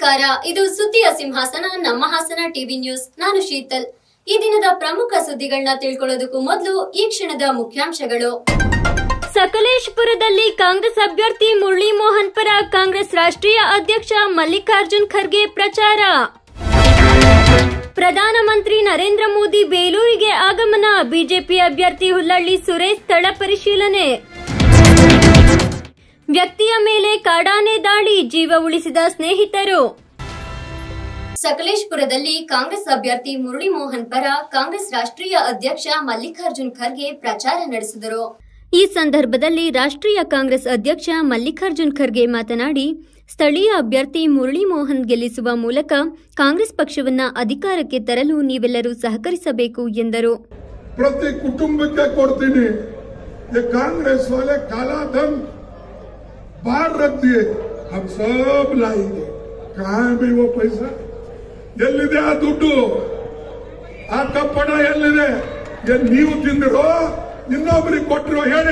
ನಮಸ್ಕಾರ, ಇದು ಸುದ್ದಿಯ ಸಿಂಹಾಸನ ನಮ್ಮ ಹಾಸನ ಟಿವಿ ನ್ಯೂಸ್. ನಾನು ಶೀತಲ್. ಈ ದಿನದ ಪ್ರಮುಖ ಸುದ್ದಿಗಳನ್ನ ತಿಳ್ಕೊಳ್ಳೋದಕ್ಕೂ ಮೊದಲು ಈ ಕ್ಷಣದ ಮುಖ್ಯಾಂಶಗಳು. ಸಕಲೇಶಪುರದಲ್ಲಿ ಕಾಂಗ್ರೆಸ್ ಅಭ್ಯರ್ಥಿ ಮುರಳಿ ಮೋಹನ್ ಪರ ಕಾಂಗ್ರೆಸ್ ರಾಷ್ಟ್ರೀಯ ಅಧ್ಯಕ್ಷ ಮಲ್ಲಿಕಾರ್ಜುನ್ ಖರ್ಗೆ ಪ್ರಚಾರ. ಪ್ರಧಾನಮಂತ್ರಿ ನರೇಂದ್ರ ಮೋದಿ ಬೇಲೂರಿಗೆ ಆಗಮನ. ಬಿಜೆಪಿ ಅಭ್ಯರ್ಥಿ ಹುಲ್ಲಹಳ್ಳಿ ಸುರೇಶ್ ಸ್ಥಳ ಪರಿಶೀಲನೆ. ವ್ಯಕ್ತಿಯ ಮೇಲೆ ಕಾಡಾನೆ ದಾಳಿ, ಜೀವ ಉಳಿಸಿದ ಸ್ನೇಹಿತರು. ಸಕಲೇಶಪುರದಲ್ಲಿ ಕಾಂಗ್ರೆಸ್ ಅಭ್ಯರ್ಥಿ ಮುರಳಿ ಮೋಹನ್ ಪರ ಕಾಂಗ್ರೆಸ್ ರಾಷ್ಟ್ರೀಯ ಅಧ್ಯಕ್ಷ ಮಲ್ಲಿಕಾರ್ಜುನ್ ಖರ್ಗೆ ಪ್ರಚಾರ ನಡೆಸಿದರು. ಈ ಸಂದರ್ಭದಲ್ಲಿ ರಾಷ್ಟ್ರೀಯ ಕಾಂಗ್ರೆಸ್ ಅಧ್ಯಕ್ಷ ಮಲ್ಲಿಕಾರ್ಜುನ್ ಖರ್ಗೆ ಮಾತನಾಡಿ, ಸ್ಥಳೀಯ ಅಭ್ಯರ್ಥಿ ಮುರಳಿ ಮೋಹನ್ ಗೆಲ್ಲಿಸುವ ಮೂಲಕ ಕಾಂಗ್ರೆಸ್ ಪಕ್ಷವನ್ನ ಅಧಿಕಾರಕ್ಕೆ ತರಲು ನೀವೆಲ್ಲರೂ ಸಹಕರಿಸಬೇಕು ಎಂದರು. ಪ್ರತಿ ಕುಟುಂಬಕ್ಕೆ ಕೊಡ್ತೀನಿ. ಕಾಂಗ್ರೆಸ್ वाले काला धन बाहर रख दिए, हम सब लाएंगे. कहाँ है भी वो पैसा? ಎಲ್ಲಿದೆ ಆ ದುಡ್ಡು? ಆ ಕಪ್ಪಣ ಎಲ್ಲಿದೆ? ನೀವು ತಿಂದಿರೋ ಇನ್ನೊಬ್ಬರಿಗೆ ಕೊಟ್ಟರು ಹೇಳಿ.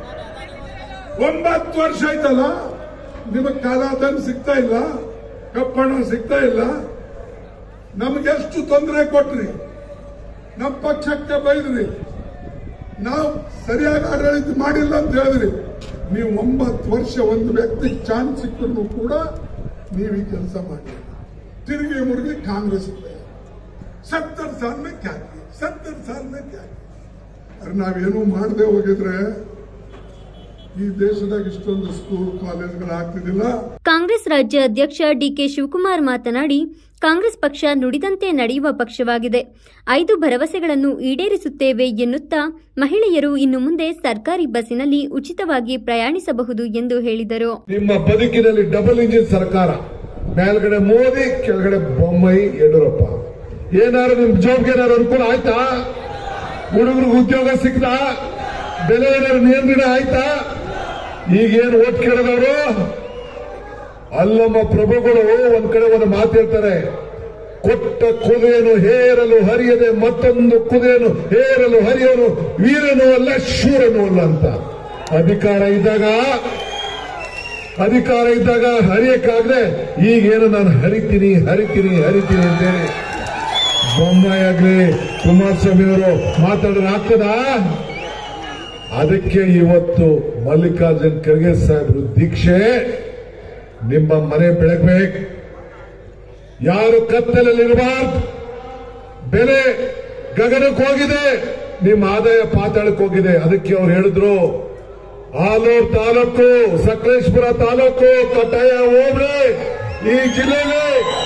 9 ವರ್ಷ ಆಯ್ತಲ್ಲ, ನಿಮಗೆ ಕಾಲಾಧನ್ ಸಿಗ್ತಾ ಇಲ್ಲ, ಕಪ್ಪಣ ಸಿಗ್ತಾ ಇಲ್ಲ. ನಮಗೆಷ್ಟು ತೊಂದರೆ ಕೊಟ್ರಿ, ನಮ್ಮ ಪಕ್ಷಕ್ಕೆ ಬೈದ್ರಿ, ನಾವು ಸರಿಯಾಗಿ ಆಡಳಿತ ಮಾಡಿಲ್ಲ ಅಂತ ಹೇಳಿದ್ರಿ. ನೀವು 9 ವರ್ಷ ಒಂದು ವ್ಯಕ್ತಿ ಚಾನ್ಸ್ ಸಿಕ್ಕರೂ ಕೂಡ ನೀವು ಈ ಕೆಲಸ ಮಾಡಿ ತಿರುಗಿ ಮುರುಗಿ ಕಾಂಗ್ರೆಸ್ 70 साल में क्या किया, 70 साल में क्या किया? ಅರೆ ನಾವೇನು ಮಾಡದೆ ಹೋಗಿದ್ರೆ ಈ ದೇಶದಾಗ ಇಷ್ಟೊಂದು ಸ್ಕೂಲ್ ಕಾಲೇಜ್ಗಳು ಆಗ್ತಿದ್ದಿಲ್ಲ. ಕಾಂಗ್ರೆಸ್ ರಾಜ್ಯ ಅಧ್ಯಕ್ಷ ಡಿಕೆ ಶಿವಕುಮಾರ್ ಮಾತನಾಡಿ, ಕಾಂಗ್ರೆಸ್ ಪಕ್ಷ ನುಡಿದಂತೆ ನಡೆಯುವ ಪಕ್ಷವಾಗಿದೆ. 5 ಭರವಸೆಗಳನ್ನು ಈಡೇರಿಸುತ್ತೇವೆ ಎನ್ನುತ್ತಾ ಮಹಿಳೆಯರು ಇನ್ನು ಮುಂದೆ ಸರ್ಕಾರಿ ಬಸ್ಸಿನಲ್ಲಿ ಉಚಿತವಾಗಿ ಪ್ರಯಾಣಿಸಬಹುದು ಎಂದು ಹೇಳಿದರು. ನಿಮ್ಮ ಬದುಕಿನಲ್ಲಿ ಡಬಲ್ ಇಂಜಿನ್ ಸರ್ಕಾರ, ಮೇಲ್ಗಡೆ ಮೋದಿ, ಕೆಳಗಡೆ ಬೊಮ್ಮಾಯಿ ಯಡಿಯೂರಪ್ಪ. ಏನಾದ್ರು ನಿಮ್ ಜಾಬ್ಗೆ ಏನಾದ್ರು ಅನುಕೂಲ ಆಯ್ತಾ? ಹುಡುಗರಿಗೆ ಉದ್ಯೋಗ ಸಿಕ್ತಾ? ಬೆಲೆ ಏನಾದ್ರು ನಿಯಂತ್ರಣ ಆಯ್ತಾ? ಈಗೇನು ಓಟ್ ಕೇಳಿದವರು ಅಲ್ಲಮ್ಮ ಪ್ರಭುಗಳು ಒಂದ್ ಕಡೆ ಒಂದು ಮಾತು ಹೇಳ್ತಾರೆ, ಕೊಟ್ಟ ಕುದುರೆಯನ್ನು ಹೇರಲು ಹರಿಯದೆ ಮತ್ತೊಂದು ಕುದುರೆಯನ್ನು ಹೇರಲು ಹರಿಯನು ವೀರನೂ ಅಲ್ಲ ಶೂರನೂ ಅಲ್ಲ ಅಂತ. ಅಧಿಕಾರ ಇದ್ದಾಗ ಹರಿಯಕ್ಕಾಗದೆ ಈಗೇನು ನಾನು ಹರಿತೀನಿ ಅಂತೇಳಿ ಬೊಮ್ಮಾಯಿ ಆಗ್ಲಿ ಕುಮಾರಸ್ವಾಮಿ ಅವರು ಮಾತಾಡಿದ್ರೆ ಆಗ್ತದಾ? ಅದಕ್ಕೆ ಇವತ್ತು ಮಲ್ಲಿಕಾರ್ಜುನ್ ಖರ್ಗೆ ಸಾಹೇಬ್ರು ದೀಕ್ಷೆ, ನಿಮ್ಮ ಮನೆ ಬೆಳಗ್ಬೇಕು, ಯಾರು ಕತ್ತಲಲ್ಲಿರಬಾರ್ದು. ಬೆಲೆ ಗಗನಕ್ಕೆ ಹೋಗಿದೆ, ನಿಮ್ಮ ಆದಾಯ ಪಾತಾಳಕ್ಕೆ ಹೋಗಿದೆ. ಅದಕ್ಕೆ ಅವ್ರು ಹೇಳಿದ್ರು, ಆಲೂರು ತಾಲೂಕು, ಸಕಲೇಶಪುರ ತಾಲೂಕು, ಕಟಾಯ ಹೋಬಳಿ ಈ ಜಿಲ್ಲೆಯಲ್ಲಿ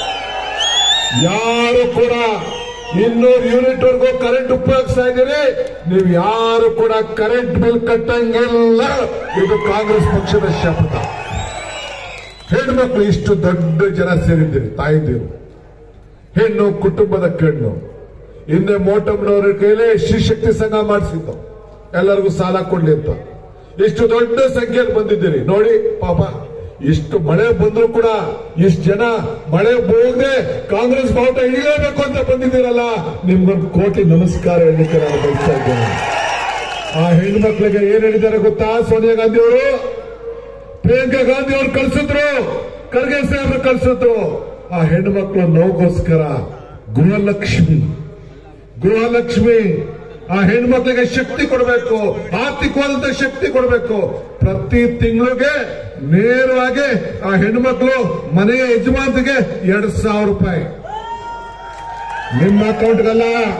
ಯಾರು ಕೂಡ 200 ಯೂನಿಟ್ ವರೆಗೂ ಕರೆಂಟ್ ಉಪಯೋಗಿಸ್ತಾ ಇದ್ದೀರಿ, ನೀವು ಯಾರು ಕೂಡ ಕರೆಂಟ್ ಬಿಲ್ ಕಟ್ಟಂಗಿಲ್ಲ. ಇದು ಕಾಂಗ್ರೆಸ್ ಪಕ್ಷದ ಶಪಥ. ಹೆಣ್ಮಕ್ಳು ಇಷ್ಟು ದೊಡ್ಡ ಜನ ಸೇರಿದ್ದೀರಿ, ತಾಯಿದ್ದೀರು, ಹೆಣ್ಣು ಕುಟುಂಬದ ಕಣ್ಣು. ಹಿಂದೆ ಮೋಟಮ್ಮನವರ ಕೈಲೇ ಶ್ರೀಶಕ್ತಿ ಸಂಘ ಮಾಡಿಸಿದ್ದು, ಎಲ್ಲರಿಗೂ ಸಾಲ ಕೊಡ್ಲಿ ಅಂತ. ಇಷ್ಟು ದೊಡ್ಡ ಸಂಖ್ಯೆಯಲ್ಲಿ ಬಂದಿದ್ದೀರಿ ನೋಡಿ. ಪಾಪ ಇಷ್ಟು ಮಳೆ ಬಂದ್ರು ಕೂಡ ಇಷ್ಟು ಜನ ಮಳೆ ಹೋಗದೆ ಕಾಂಗ್ರೆಸ್ ಬಾವುಟ ಇಳಿಯಬೇಕು ಅಂತ ಬಂದಿದ್ದೀರಲ್ಲ, ನಿಮ್ಗೊಂದು ಕೋಟಿ ನಮಸ್ಕಾರ ಹೇಳಲಿಕ್ಕೆ ನಾನು ಬಯಸ್ತಾ ಇದ್ದೇನೆ. ಆ ಹೆಣ್ಮಕ್ಳಿಗೆ ಏನ್ ಹೇಳಿದ್ದಾರೆ ಗೊತ್ತಾ? ಸೋನಿಯಾ ಗಾಂಧಿ ಅವರು, ಪ್ರಿಯಾಂಕಾ ಗಾಂಧಿ ಅವರು ಕಳಿಸಿದ್ರು, ಖರ್ಗೆ ಸಾಹೇಬ್ರು ಕಳಿಸಿದ್ರು. ಆ ಹೆಣ್ಮಕ್ಳು ನೋಗೋಸ್ಕರ ಗೃಹಲಕ್ಷ್ಮಿ ಆ ಹೆಣ್ಮಕ್ಳಿಗೆ ಶಕ್ತಿ ಕೊಡಬೇಕು, ಆರ್ಥಿಕವಾದಂತ ಶಕ್ತಿ ಕೊಡಬೇಕು. ಪ್ರತಿ ತಿಂಗಳಿಗೆ ನೇರವಾಗಿ ಆ ಹೆಣ್ಮಕ್ಳು ಮನೆಯ ಯಜಮಾನ್ತಿಗೆ 2,000 ರೂಪಾಯಿ ನಿಮ್ಮ ಅಕೌಂಟ್ಗಲ್ಲ,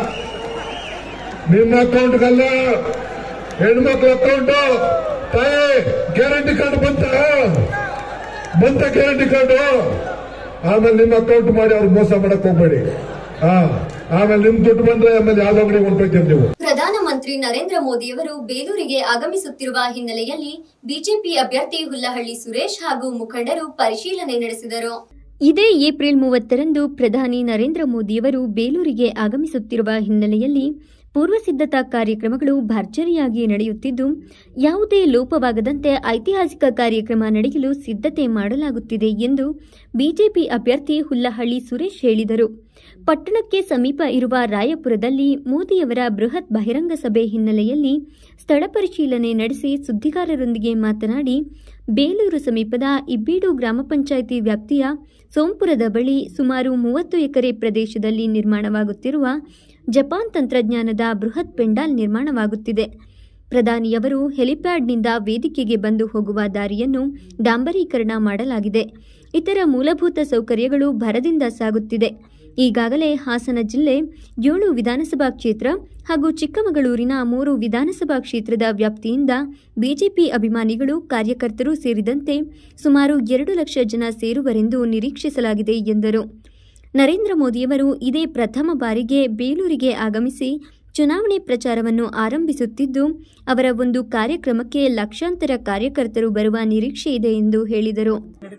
ಹೆಣ್ಮಕ್ಳ ಅಕೌಂಟ್. ತಾಯಿ ಗ್ಯಾರಂಟಿ ಕಾರ್ಡ್ ಬಂತ ಗ್ಯಾರಂಟಿ ಕಾರ್ಡು. ಆಮೇಲೆ ನಿಮ್ಮ ಅಕೌಂಟ್ ಮಾಡಿ ಅವ್ರು ಮೋಸ ಮಾಡಕ್ ಹೋಗ್ಬೇಡಿ. ಆಮೇಲೆ ನಿಮ್ ದುಡ್ಡು ಬಂದ್ರೆ ಆಮೇಲೆ ಯಾವ್ದೋ ಅಂಗಡಿ ಹೊಂಟೋಗ್ತೀರಿ ನೀವು. ಪ್ರಧಾನಮಂತ್ರಿ ನರೇಂದ್ರ ಮೋದಿಯವರು ಬೇಲೂರಿಗೆ ಆಗಮಿಸುತ್ತಿರುವ ಹಿನ್ನೆಲೆಯಲ್ಲಿ ಬಿಜೆಪಿ ಅಭ್ಯರ್ಥಿ ಹುಲ್ಲಹಳ್ಳಿ ಸುರೇಶ್ ಹಾಗೂ ಮುಖಂಡರು ಪರಿಶೀಲನೆ ನಡೆಸಿದರು. ಇದೇ ಏಪ್ರಿಲ್ 30ರಂದು ಪ್ರಧಾನಿ ನರೇಂದ್ರ ಮೋದಿಯವರು ಬೇಲೂರಿಗೆ ಆಗಮಿಸುತ್ತಿರುವ ಹಿನ್ನೆಲೆಯಲ್ಲಿ ಪೂರ್ವ ಸಿದ್ಧತಾ ಕಾರ್ಯಕ್ರಮಗಳು ಭರ್ಜರಿಯಾಗಿ ನಡೆಯುತ್ತಿದ್ದು, ಯಾವುದೇ ಲೋಪವಾಗದಂತೆ ಐತಿಹಾಸಿಕ ಕಾರ್ಯಕ್ರಮ ನಡೆಯಲು ಸಿದ್ಧತೆ ಮಾಡಲಾಗುತ್ತಿದೆ ಎಂದು ಬಿಜೆಪಿ ಅಭ್ಯರ್ಥಿ ಹುಲ್ಲಹಳ್ಳಿ ಸುರೇಶ್ ಹೇಳಿದರು. ಪಟ್ಟಣಕ್ಕೆ ಸಮೀಪ ಇರುವ ರಾಯಪುರದಲ್ಲಿ ಮೋದಿಯವರ ಬೃಹತ್ ಬಹಿರಂಗ ಸಭೆ ಹಿನ್ನೆಲೆಯಲ್ಲಿ ಸ್ಥಳ ಪರಿಶೀಲನೆ ನಡೆಸಿ ಸುದ್ದಿಗಾರರೊಂದಿಗೆ ಮಾತನಾಡಿ, ಬೇಲೂರು ಸಮೀಪದ ಇಬ್ಬೀಡು ಗ್ರಾಮ ಪಂಚಾಯಿತಿ ವ್ಯಾಪ್ತಿಯ ಸೋಂಪುರದ ಬಳಿ ಸುಮಾರು 30 ಎಕರೆ ಪ್ರದೇಶದಲ್ಲಿ ನಿರ್ಮಾಣವಾಗುತ್ತಿರುವ ಜಪಾನ್ ತಂತ್ರಜ್ಞಾನದ ಬೃಹತ್ ಪೆಂಡಾಲ್ ನಿರ್ಮಾಣವಾಗುತ್ತಿದೆ. ಪ್ರಧಾನಿಯವರು ಹೆಲಿಪ್ಯಾಡ್ನಿಂದ ವೇದಿಕೆಗೆ ಬಂದು ಹೋಗುವ ದಾರಿಯನ್ನು ಡಾಂಬರೀಕರಣ ಮಾಡಲಾಗಿದೆ. ಇತರ ಮೂಲಭೂತ ಸೌಕರ್ಯಗಳು ಭರದಿಂದ ಸಾಗುತ್ತಿದೆ. ಈಗಾಗಲೇ ಹಾಸನ ಜಿಲ್ಲೆ 7 ವಿಧಾನಸಭಾ ಕ್ಷೇತ್ರ ಹಾಗೂ ಚಿಕ್ಕಮಗಳೂರಿನ 3 ವಿಧಾನಸಭಾ ಕ್ಷೇತ್ರದ ವ್ಯಾಪ್ತಿಯಿಂದ ಬಿಜೆಪಿ ಅಭಿಮಾನಿಗಳು, ಕಾರ್ಯಕರ್ತರು ಸೇರಿದಂತೆ ಸುಮಾರು 2 ಲಕ್ಷ ಜನ ಸೇರುವರೆಂದು ನಿರೀಕ್ಷಿಸಲಾಗಿದೆ ಎಂದರು. ನರೇಂದ್ರ ಮೋದಿಯವರು ಇದೇ ಪ್ರಥಮ ಬಾರಿಗೆ ಬೇಲೂರಿಗೆ ಆಗಮಿಸಿ ಚುನಾವಣೆ ಪ್ರಚಾರವನ್ನು ಆರಂಭಿಸುತ್ತಿದ್ದು, ಅವರ ಒಂದು ಕಾರ್ಯಕ್ರಮಕ್ಕೆ ಲಕ್ಷಾಂತರ ಕಾರ್ಯಕರ್ತರು ಬರುವ ನಿರೀಕ್ಷೆ ಇದೆ ಎಂದು ಹೇಳಿದರು.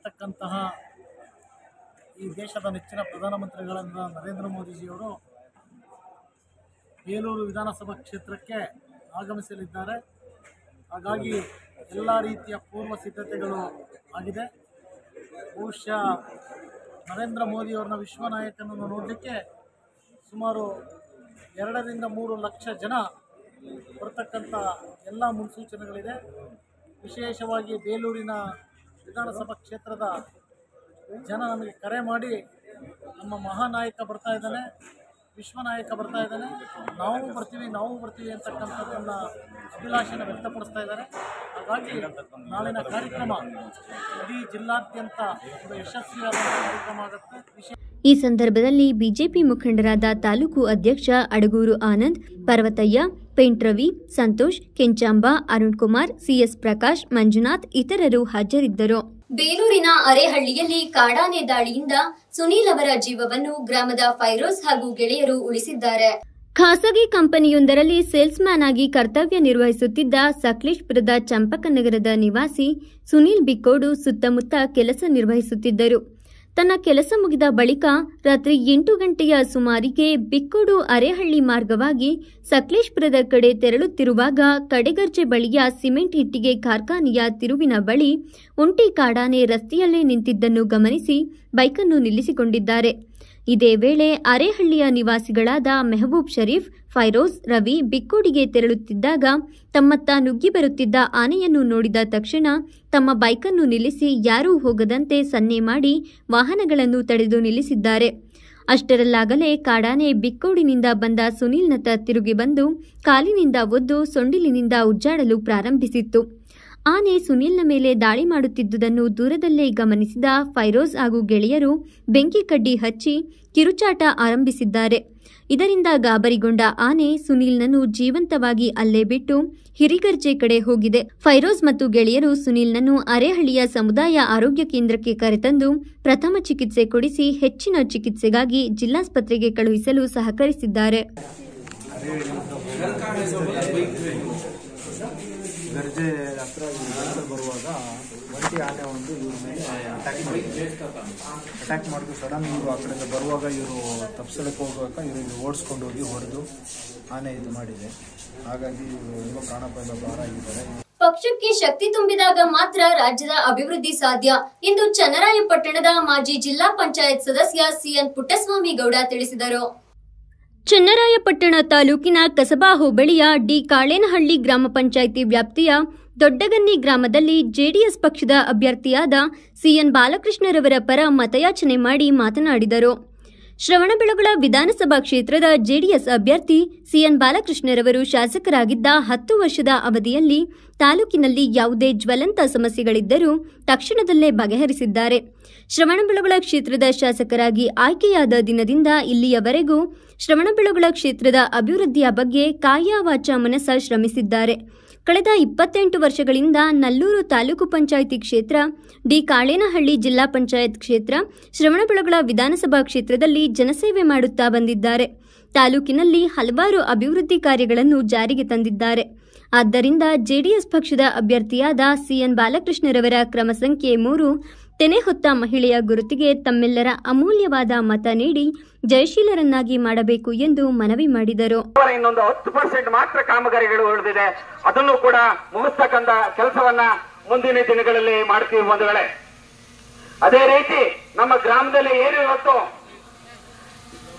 ಈ ದೇಶದ ನೆಚ್ಚಿನ ಪ್ರಧಾನಮಂತ್ರಿಗಳಾದ ನರೇಂದ್ರ ಮೋದಿಜಿಯವರು ಬೇಲೂರು ವಿಧಾನಸಭಾ ಕ್ಷೇತ್ರಕ್ಕೆ ಆಗಮಿಸಲಿದ್ದಾರೆ. ಹಾಗಾಗಿ ಎಲ್ಲ ರೀತಿಯ ಪೂರ್ವ ಸಿದ್ಧತೆಗಳು ಆಗಿದೆ. ಬಹುಶಃ ನರೇಂದ್ರ ಮೋದಿಯವರನ್ನ ವಿಶ್ವ ನಾಯಕನನ್ನು ನೋಡಲಿಕ್ಕೆ ಸುಮಾರು 2 ರಿಂದ 3 ಲಕ್ಷ ಜನ ಬರ್ತಕ್ಕಂಥ ಎಲ್ಲ ಮುನ್ಸೂಚನೆಗಳಿದೆ. ವಿಶೇಷವಾಗಿ ಬೇಲೂರಿನ ವಿಧಾನಸಭಾ ಕ್ಷೇತ್ರದ ಜನ ನಮಗೆ ಕರೆ ಮಾಡಿ, ನಮ್ಮ ಮಹಾನಾಯಕ ಬರ್ತಾ ಇದ್ದಾನೆ, ವಿಶ್ವನಾಯಕ ಬರ್ತಾ ಇದ್ದಾನೆ, ನಾವು ಬರ್ತೀವಿ ಅಂತಕ್ಕಂಥದ್ದನ್ನು ಅಭಿಲಾಷೆನ ವ್ಯಕ್ತಪಡಿಸ್ತಾ ಇದ್ದಾರೆ. ಹಾಗಾಗಿ ನಾಳಿನ ಕಾರ್ಯಕ್ರಮ ಇಡೀ ಜಿಲ್ಲಾದ್ಯಂತ ಒಂದು ಯಶಸ್ವಿಯಾದ ಕಾರ್ಯಕ್ರಮ ಆಗುತ್ತೆ. ಈ ಸಂದರ್ಭದಲ್ಲಿ ಬಿಜೆಪಿ ಮುಖಂಡರಾದ ತಾಲೂಕು ಅಧ್ಯಕ್ಷ ಅಡಗೂರು ಆನಂದ್, ಪರ್ವತಯ್ಯ, ಪೇಂಟ್ರವಿ, ಸಂತೋಷ್, ಕೆಂಚಾಂಬ, ಅರುಣ್ ಕುಮಾರ್, ಸಿಎಸ್ ಪ್ರಕಾಶ್, ಮಂಜುನಾಥ್ ಇತರರು ಹಾಜರಿದ್ದರು. ಬೇಲೂರಿನ ಅರೇಹಳ್ಳಿಯಲ್ಲಿ ಕಾಡಾನೆ ದಾಳಿಯಿಂದ ಸುನೀಲ್ ಅವರ ಜೀವವನ್ನು ಗ್ರಾಮದ ಫೈರೋಜ್ ಹಾಗೂ ಗೆಳೆಯರು ಉಳಿಸಿದ್ದಾರೆ. ಖಾಸಗಿ ಕಂಪನಿಯೊಂದರಲ್ಲಿ ಸೇಲ್ಸ್ಮ್ಯಾನ್ ಆಗಿ ಕರ್ತವ್ಯ ನಿರ್ವಹಿಸುತ್ತಿದ್ದ ಸಕಲೇಶ್ಪುರದ ಚಂಪಕನಗರದ ನಿವಾಸಿ ಸುನೀಲ್ ಬಿಕ್ಕೋಡು ಸುತ್ತಮುತ್ತ ಕೆಲಸ ನಿರ್ವಹಿಸುತ್ತಿದ್ದರು. ತನ್ನ ಕೆಲಸ ಮುಗಿದ ಬಳಿಕ ರಾತ್ರಿ 8 ಗಂಟೆಯ ಸುಮಾರಿಗೆ ಬಿಕ್ಕೋಡು ಅರೇಹಳ್ಳಿ ಮಾರ್ಗವಾಗಿ ಸಕಲೇಶ್ಪುರದ ಕಡೆ ತೆರಳುತ್ತಿರುವಾಗ ಕಡೆಗರ್ಜೆ ಬಳಿಯ ಸಿಮೆಂಟ್ ಇಟ್ಟಿಗೆ ಕಾರ್ಖಾನೆಯ ತಿರುವಿನ ಬಳಿ ಒಂಟಿ ಕಾಡಾನೆ ರಸ್ತೆಯಲ್ಲೇ ನಿಂತಿದ್ದನ್ನು ಗಮನಿಸಿ ಬೈಕನ್ನು ನಿಲ್ಲಿಸಿಕೊಂಡಿದ್ದಾರೆ. ಇದೇ ವೇಳೆ ಅರೇಹಳ್ಳಿಯ ನಿವಾಸಿಗಳಾದ ಮೆಹಬೂಬ್ ಶರೀಫ್, ಫೈರೋಜ್, ರವಿ ಬಿಕ್ಕೋಡಿಗೆ ತೆರಳುತ್ತಿದ್ದಾಗ ತಮ್ಮತ್ತ ನುಗ್ಗಿ ಬರುತ್ತಿದ್ದ ಆನೆಯನ್ನು ನೋಡಿದ ತಕ್ಷಣ ತಮ್ಮ ಬೈಕನ್ನು ನಿಲ್ಲಿಸಿ ಯಾರೂ ಹೋಗದಂತೆ ಸನ್ನೆ ಮಾಡಿ ವಾಹನಗಳನ್ನು ತಡೆದು ನಿಲ್ಲಿಸಿದ್ದಾರೆ. ಅಷ್ಟರಲ್ಲಾಗಲೇ ಕಾಡಾನೆ ಬಿಕ್ಕೋಡಿನಿಂದ ಬಂದ ಸುನೀಲ್ನತ್ತ ತಿರುಗಿ ಬಂದು ಕಾಲಿನಿಂದ ಒದ್ದು ಸೊಂಡಿಲಿನಿಂದ ಉಜ್ಜಾಡಲು ಪ್ರಾರಂಭಿಸಿತ್ತು. ಆನೆ ಸುನೀಲ್ನ ಮೇಲೆ ದಾಳಿ ಮಾಡುತ್ತಿದ್ದುದನ್ನು ದೂರದಲ್ಲೇ ಗಮನಿಸಿದ ಫೈರೋಜ್ ಹಾಗೂ ಗೆಳೆಯರು ಬೆಂಕಿ ಕಡ್ಡಿ ಹಚ್ಚಿ ಕಿರುಚಾಟ ಆರಂಭಿಸಿದ್ದಾರೆ. ಇದರಿಂದ ಗಾಬರಿಗೊಂಡ ಆನೆ ಸುನೀಲ್ನನ್ನು ಜೀವಂತವಾಗಿ ಅಲ್ಲೇ ಬಿಟ್ಟು ಹಿರಿಗರ್ಜೆ ಕಡೆ ಹೋಗಿದೆ. ಫೈರೋಜ್ ಮತ್ತು ಗೆಳೆಯರು ಸುನೀಲ್ನನ್ನು ಅರೇಹಳ್ಳಿಯ ಸಮುದಾಯ ಆರೋಗ್ಯ ಕೇಂದ್ರಕ್ಕೆ ಕರೆತಂದು ಪ್ರಥಮ ಚಿಕಿತ್ಸೆ ಕೊಡಿಸಿ ಹೆಚ್ಚಿನ ಚಿಕಿತ್ಸೆಗಾಗಿ ಜಿಲ್ಲಾಸ್ಪತ್ರೆಗೆ ಕಳುಹಿಸಲು ಸಹಕರಿಸಿದ್ದಾರೆ. ಗರ್ಜೆ ಹತ್ರ ಬರುವಾಗ ಒಂಟಿ ಆನೆ ಒಂದು ಇವ್ರ ಮೇಲೆ ಅಟ್ಯಾಕ್ ಮಾಡಿದ್ರು. ಸಡನ್ ಇವರು ಆ ಕಡೆಯಿಂದ ಬರುವಾಗ ಇವರು ತಪ್ಪಿಸಲಿಕ್ಕೆ ಹೋಗುವಾಗ ಇವರು ಓಡಿಸ್ಕೊಂಡು ಹೋಗಿ ಹೊಡೆದು ಆನೆ ಇದು ಮಾಡಿದೆ. ಹಾಗಾಗಿ ಇವರು ಪ್ರಾಣಾಪಾಯ ಪಾರಾಗಿದ್ದಾರೆ. ಪಕ್ಷಕ್ಕೆ ಶಕ್ತಿ ತುಂಬಿದಾಗ ಮಾತ್ರ ರಾಜ್ಯದ ಅಭಿವೃದ್ಧಿ ಸಾಧ್ಯ ಎಂದು ಚನ್ನರಾಯಪಟ್ಟಣದ ಮಾಜಿ ಜಿಲ್ಲಾ ಪಂಚಾಯತ್ ಸದಸ್ಯ ಸಿಎನ್ ಪುಟ್ಟಸ್ವಾಮಿ ಗೌಡ ತಿಳಿಸಿದರು. ಚನ್ನರಾಯಪಟ್ಟಣ ತಾಲೂಕಿನ ಕಸಬಾ ಹೋಬಳಿಯ ಡಿ ಕಾಳೇನಹಳ್ಳಿ ಗ್ರಾಮ ಪಂಚಾಯಿತಿ ವ್ಯಾಪ್ತಿಯ ದೊಡ್ಡಗನ್ನಿ ಗ್ರಾಮದಲ್ಲಿ ಜೆಡಿಎಸ್ ಪಕ್ಷದ ಅಭ್ಯರ್ಥಿಯಾದ ಸಿಎನ್ ಬಾಲಕೃಷ್ಣರವರ ಪರ ಮತಯಾಚನೆ ಮಾಡಿ ಮಾತನಾಡಿದರು. ಶ್ರವಣಬೆಳಗೊಳ ವಿಧಾನಸಭಾ ಕ್ಷೇತ್ರದ ಜೆಡಿಎಸ್ ಅಭ್ಯರ್ಥಿ ಸಿಎನ್ ಬಾಲಕೃಷ್ಣರವರು ಶಾಸಕರಾಗಿದ್ದ 10 ವರ್ಷದ ಅವಧಿಯಲ್ಲಿ ತಾಲೂಕಿನಲ್ಲಿ ಯಾವುದೇ ಜ್ವಲಂತ ಸಮಸ್ಯೆಗಳಿದ್ದರೂ ತಕ್ಷಣದಲ್ಲೇ ಬಗೆಹರಿಸಿದ್ದಾರೆ. ಶ್ರವಣಬೆಳಗೊಳ ಕ್ಷೇತ್ರದ ಶಾಸಕರಾಗಿ ಆಯ್ಕೆಯಾದ ದಿನದಿಂದ ಇಲ್ಲಿಯವರೆಗೂ ಶ್ರವಣಬೆಳಗೊಳ ಕ್ಷೇತ್ರದ ಅಭಿವೃದ್ಧಿಯ ಬಗ್ಗೆ ಕಾಯ ವಾಚ ಮನಸ ಶ್ರಮಿಸಿದ್ದಾರೆ. ಕಳೆದ 28 ವರ್ಷಗಳಿಂದ ನಲ್ಲೂರು ತಾಲೂಕು ಪಂಚಾಯಿತಿ ಕ್ಷೇತ್ರ, ಡಿ ಕಾಳೇನಹಳ್ಳಿ ಜಿಲ್ಲಾ ಪಂಚಾಯತ್ ಕ್ಷೇತ್ರ, ಶ್ರವಣಬೆಳಗೊಳ ವಿಧಾನಸಭಾ ಕ್ಷೇತ್ರದಲ್ಲಿ ಜನಸೇವೆ ಮಾಡುತ್ತಾ ಬಂದಿದ್ದಾರೆ. ತಾಲೂಕಿನಲ್ಲಿ ಹಲವಾರು ಅಭಿವೃದ್ಧಿ ಕಾರ್ಯಗಳನ್ನು ಜಾರಿಗೆ ತಂದಿದ್ದಾರೆ. ಆದ್ದರಿಂದ ಜೆಡಿಎಸ್ ಪಕ್ಷದ ಅಭ್ಯರ್ಥಿಯಾದ ಸಿಎನ್ ಬಾಲಕೃಷ್ಣರವರ ಕ್ರಮ ಸಂಖ್ಯೆ 3 ತೆನೆ ಹೊತ್ತ ಮಹಿಳೆಯ ಗುರುತಿಗೆ ತಮ್ಮೆಲ್ಲರ ಅಮೂಲ್ಯವಾದ ಮತ ನೀಡಿ ಜಯಶೀಲರನ್ನಾಗಿ ಮಾಡಬೇಕು ಎಂದು ಮನವಿ ಮಾಡಿದರು. ಇನ್ನೊಂದು 10% ಮಾತ್ರ ಕಾಮಗಾರಿಗಳು ಉಳಿದಿದೆ. ಅದನ್ನು ಕೂಡ ಮುಗಿಸ್ತಕ್ಕಂಥ ಕೆಲಸವನ್ನ ಮುಂದಿನ ದಿನಗಳಲ್ಲಿ ಮಾಡ್ತೀವಿ ಬಂಧುಗಳೇ. ಅದೇ ರೀತಿ ನಮ್ಮ ಗ್ರಾಮದಲ್ಲಿ ಏನು ಇವತ್ತು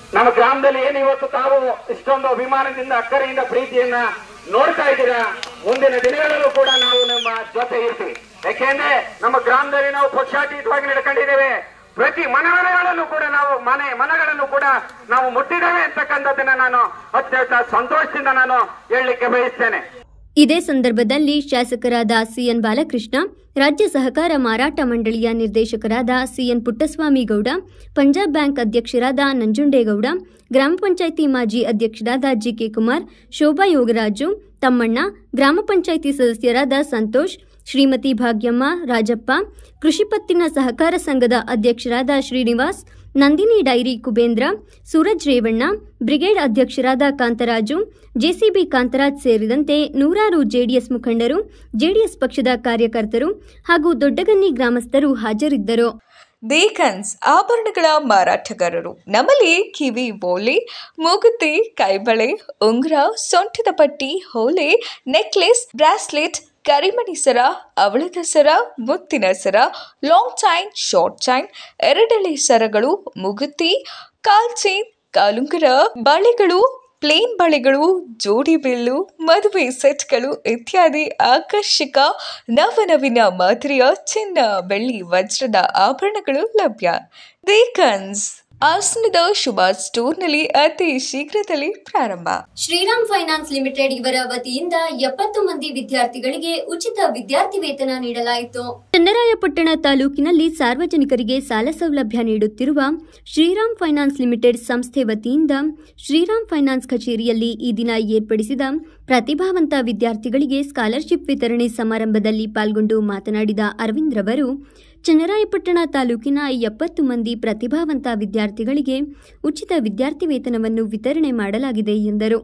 ನಮ್ಮ ಗ್ರಾಮದಲ್ಲಿ ಏನು ಇವತ್ತು ತಾವು ಇಷ್ಟೊಂದು ಅಭಿಮಾನದಿಂದ ಅಕ್ಕರೆಯಿಂದ ಪ್ರೀತಿಯನ್ನ ನೋಡ್ತಾ ಇದ್ದೀರಾ, ಮುಂದಿನ ದಿನಗಳಲ್ಲೂ ಕೂಡ ನಾವು ನಮ್ಮ ಜೊತೆ ಇರ್ತೀವಿ. ಯಾಕೆಂದ್ರೆ ನಮ್ಮ ಗ್ರಾಮದಲ್ಲಿ ನಾವು ಪಕ್ಷಾತೀತವಾಗಿ ನಡ್ಕೊಂಡಿದ್ದೇವೆ. ಪ್ರತಿ ಮನಗಳನ್ನು ಕೂಡ ನಾವು ಮನಗಳನ್ನು ಕೂಡ ನಾವು ಮುಟ್ಟಿದ್ದೇವೆ ಅಂತಕ್ಕಂಥದ್ದನ್ನ ನಾನು ಅತ್ಯಂತ ಸಂತೋಷದಿಂದ ನಾನು ಹೇಳಲಿಕ್ಕೆ ಬಯಸ್ತೇನೆ. ಇದೇ ಸಂದರ್ಭದಲ್ಲಿ ಶಾಸಕರಾದ ಸಿಎನ್ ಬಾಲಕೃಷ್ಣ, ರಾಜ್ಯ ಸಹಕಾರ ಮಾರಾಟ ಮಂಡಳಿಯ ನಿರ್ದೇಶಕರಾದ ಸಿಎನ್ ಪುಟ್ಟಸ್ವಾಮಿ ಗೌಡ, ಪಂಜಾಬ್ ಬ್ಯಾಂಕ್ ಅಧ್ಯಕ್ಷರಾದ ನಂಜುಂಡೇಗೌಡ, ಗ್ರಾಮ ಪಂಚಾಯಿತಿ ಮಾಜಿ ಅಧ್ಯಕ್ಷರಾದ ಜಿಕೆ ಕುಮಾರ್, ಶೋಭಾ ಯೋಗರಾಜು, ತಮ್ಮಣ್ಣ, ಗ್ರಾಮ ಪಂಚಾಯಿತಿ ಸದಸ್ಯರಾದ ಸಂತೋಷ್, ಶ್ರೀಮತಿ ಭಾಗ್ಯಮ್ಮ, ರಾಜಪ್ಪ, ಕೃಷಿ ಪತ್ತಿನ ಸಹಕಾರ ಸಂಘದ ಅಧ್ಯಕ್ಷರಾದ ಶ್ರೀನಿವಾಸ್, ನಂದಿನಿ ಡೈರಿ ಕುಬೇಂದ್ರ, ಸೂರಜ್ ರೇವಣ್ಣ, ಬ್ರಿಗೇಡ್ ಅಧ್ಯಕ್ಷರಾದ ಕಾಂತರಾಜು, ಜೆಸಿಬಿ ಕಾಂತರಾಜ್ ಸೇರಿದಂತೆ ನೂರಾರು ಜೆಡಿಎಸ್ ಮುಖಂಡರು, ಜೆಡಿಎಸ್ ಪಕ್ಷದ ಕಾರ್ಯಕರ್ತರು ಹಾಗೂ ದೊಡ್ಡಗನ್ನಿ ಗ್ರಾಮಸ್ಥರು ಹಾಜರಿದ್ದರು. ದೇಕನ್ಸ್ ಆಭರಣಗಳ ಮಾರಾಟಗಾರರು. ನಮ್ಮಲ್ಲಿ ಕಿವಿ ಬೋಲೆ, ಮೂಗುತಿ, ಕೈಬಳೆ, ಉಂಗುರ, ಸೊಂಟದ ಪಟ್ಟಿ, ಹೋಲೆ, ನೆಕ್ಲೆಸ್, ಬ್ರಾಸ್ಲೆಟ್, ಕರಿಮಣಿ ಸರ, ಅವಳದ ಸರ, ಮುತ್ತಿನ ಸರ, ಲಾಂಗ್ ಚೈನ್, ಶಾರ್ಟ್ ಚೈನ್, ಎರಡೆಳೆ ಸರಗಳು, ಮುಗುತಿ, ಕಾಲ್ ಚೈನ್, ಕಾಲುಂಗುರ, ಬಳೆಗಳು, ಪ್ಲೇನ್ ಬಳೆಗಳು, ಜೋಡಿ ಬಿಲ್ಲು, ಮದುವೆ ಸೆಟ್ಗಳು ಇತ್ಯಾದಿ ಆಕರ್ಷಕ ನವನವೀನ ಮಾದರಿಯ ಚಿನ್ನ, ಬೆಳ್ಳಿ, ವಜ್ರದ ಆಭರಣಗಳು ಲಭ್ಯ. ದೇಕನ್ಸ್ ಹಾಸನದ ಶುಭ ಸ್ಟೋರ್ನಲ್ಲಿ ಅತಿ ಶೀಘ್ರದಲ್ಲಿ ಪ್ರಾರಂಭ. ಶ್ರೀರಾಮ್ ಫೈನಾನ್ಸ್ ಲಿಮಿಟೆಡ್ ಇವರ ವತಿಯಿಂದ 70 ಮಂದಿ ವಿದ್ಯಾರ್ಥಿಗಳಿಗೆ ಉಚಿತ ವಿದ್ಯಾರ್ಥಿ ವೇತನ ನೀಡಲಾಯಿತು. ಚನ್ನರಾಯಪಟ್ಟಣ ತಾಲೂಕಿನಲ್ಲಿ ಸಾರ್ವಜನಿಕರಿಗೆ ಸಾಲ ಸೌಲಭ್ಯ ನೀಡುತ್ತಿರುವ ಶ್ರೀರಾಮ್ ಫೈನಾನ್ಸ್ ಲಿಮಿಟೆಡ್ ಸಂಸ್ಥೆ ವತಿಯಿಂದ ಶ್ರೀರಾಮ್ ಫೈನಾನ್ಸ್ ಕಚೇರಿಯಲ್ಲಿ ಈ ದಿನ ಏರ್ಪಡಿಸಿದ ಪ್ರತಿಭಾವಂತ ವಿದ್ಯಾರ್ಥಿಗಳಿಗೆ ಸ್ಕಾಲರ್ಶಿಪ್ ವಿತರಣೆ ಸಮಾರಂಭದಲ್ಲಿ ಪಾಲ್ಗೊಂಡು ಮಾತನಾಡಿದ ಅರವಿಂದ್ ರವರು, ಚನ್ನರಾಯಪಟ್ಟಣ ತಾಲೂಕಿನ 70 ಮಂದಿ ಪ್ರತಿಭಾವಂತ ವಿದ್ಯಾರ್ಥಿಗಳಿಗೆ ಉಚಿತ ವಿದ್ಯಾರ್ಥಿ ವೇತನವನ್ನು ವಿತರಣೆ ಮಾಡಲಾಗಿದೆ ಎಂದರು.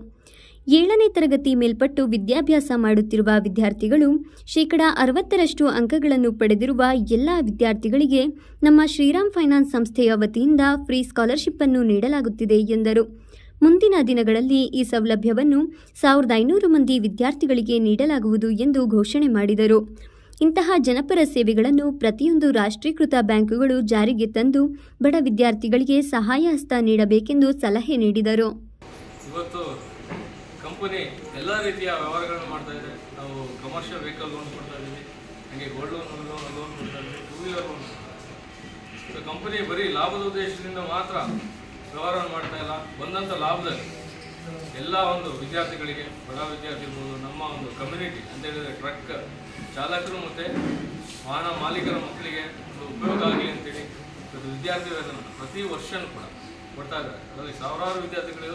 7ನೇ ತರಗತಿ ಮೇಲ್ಪಟ್ಟು ವಿದ್ಯಾಭ್ಯಾಸ ಮಾಡುತ್ತಿರುವ ವಿದ್ಯಾರ್ಥಿಗಳು ಶೇಕಡಾ 60ರಷ್ಟು ಅಂಕಗಳನ್ನು ಪಡೆದಿರುವ ಎಲ್ಲ ವಿದ್ಯಾರ್ಥಿಗಳಿಗೆ ನಮ್ಮ ಶ್ರೀರಾಮ್ ಫೈನಾನ್ಸ್ ಸಂಸ್ಥೆಯ ವತಿಯಿಂದ ಫ್ರೀ ಸ್ಕಾಲರ್ಶಿಪ್ ಅನ್ನು ನೀಡಲಾಗುತ್ತಿದೆ ಎಂದರು. ಮುಂದಿನ ದಿನಗಳಲ್ಲಿ ಈ ಸೌಲಭ್ಯವನ್ನು 1500 ಮಂದಿ ವಿದ್ಯಾರ್ಥಿಗಳಿಗೆ ನೀಡಲಾಗುವುದು ಎಂದು ಘೋಷಣೆ ಮಾಡಿದರು. ಇಂತಹ ಜನಪರ ಸೇವೆಗಳನ್ನು ಪ್ರತಿಯೊಂದು ರಾಷ್ಟ್ರೀಕೃತ ಬ್ಯಾಂಕುಗಳು ಜಾರಿಗೆ ತಂದು ಬಡ ವಿದ್ಯಾರ್ಥಿಗಳಿಗೆ ಸಹಾಯ ಹಸ್ತ ನೀಡಬೇಕೆಂದು ಸಲಹೆ ನೀಡಿದರು. ಇವತ್ತು ಕಂಪನಿ ಎಲ್ಲ ರೀತಿಯ ವ್ಯವಹಾರಗಳನ್ನು ಮಾಡ್ತಾ ಇದೆ. ನಾವು ಕಮರ್ಷಿಯಲ್ ವೆಹಿಕಲ್ ಲೋನ್ ಕೊಡ್ತಾ ಇದ್ದೀವಿ, ಹಾಗೆ ಗೋಲ್ಡ್ ಲೋನ್ ಕೊಡ್ತಾ ಇದ್ದೀವಿ, 2 ವೀಲರ್ ಲೋನ್. ಕಂಪನಿ ಬರೀ ಲಾಭದ ಉದ್ದೇಶದಿಂದ ಮಾತ್ರ ವ್ಯವಹಾರವನ್ನು ಮಾಡ್ತಾ ಇಲ್ಲ. ಬಂದಂಥ ಲಾಭದಲ್ಲಿ ಎಲ್ಲ ಒಂದು ವಿದ್ಯಾರ್ಥಿಗಳಿಗೆ, ಬಡ ವಿದ್ಯಾರ್ಥಿ ಇರ್ಬೋದು, ನಮ್ಮ ಒಂದು ಕಮ್ಯುನಿಟಿ ಅಂತ ಹೇಳಿದರೆ ಟ್ರಕ್ ಚಾಲಕರು ಮತ್ತು ವಾಹನ ಮಾಲೀಕರ ಮಕ್ಕಳಿಗೆ ಒಂದು ಉಪಯೋಗ ಆಗಲಿ ಅಂತೇಳಿ ವಿದ್ಯಾರ್ಥಿ ವೇತನ ಪ್ರತಿ ವರ್ಷವೂ ಕೂಡ ಕೊಡ್ತಾ ಇದ್ದಾರೆ. ಅದರಲ್ಲಿ ಸಾವಿರಾರು ವಿದ್ಯಾರ್ಥಿಗಳು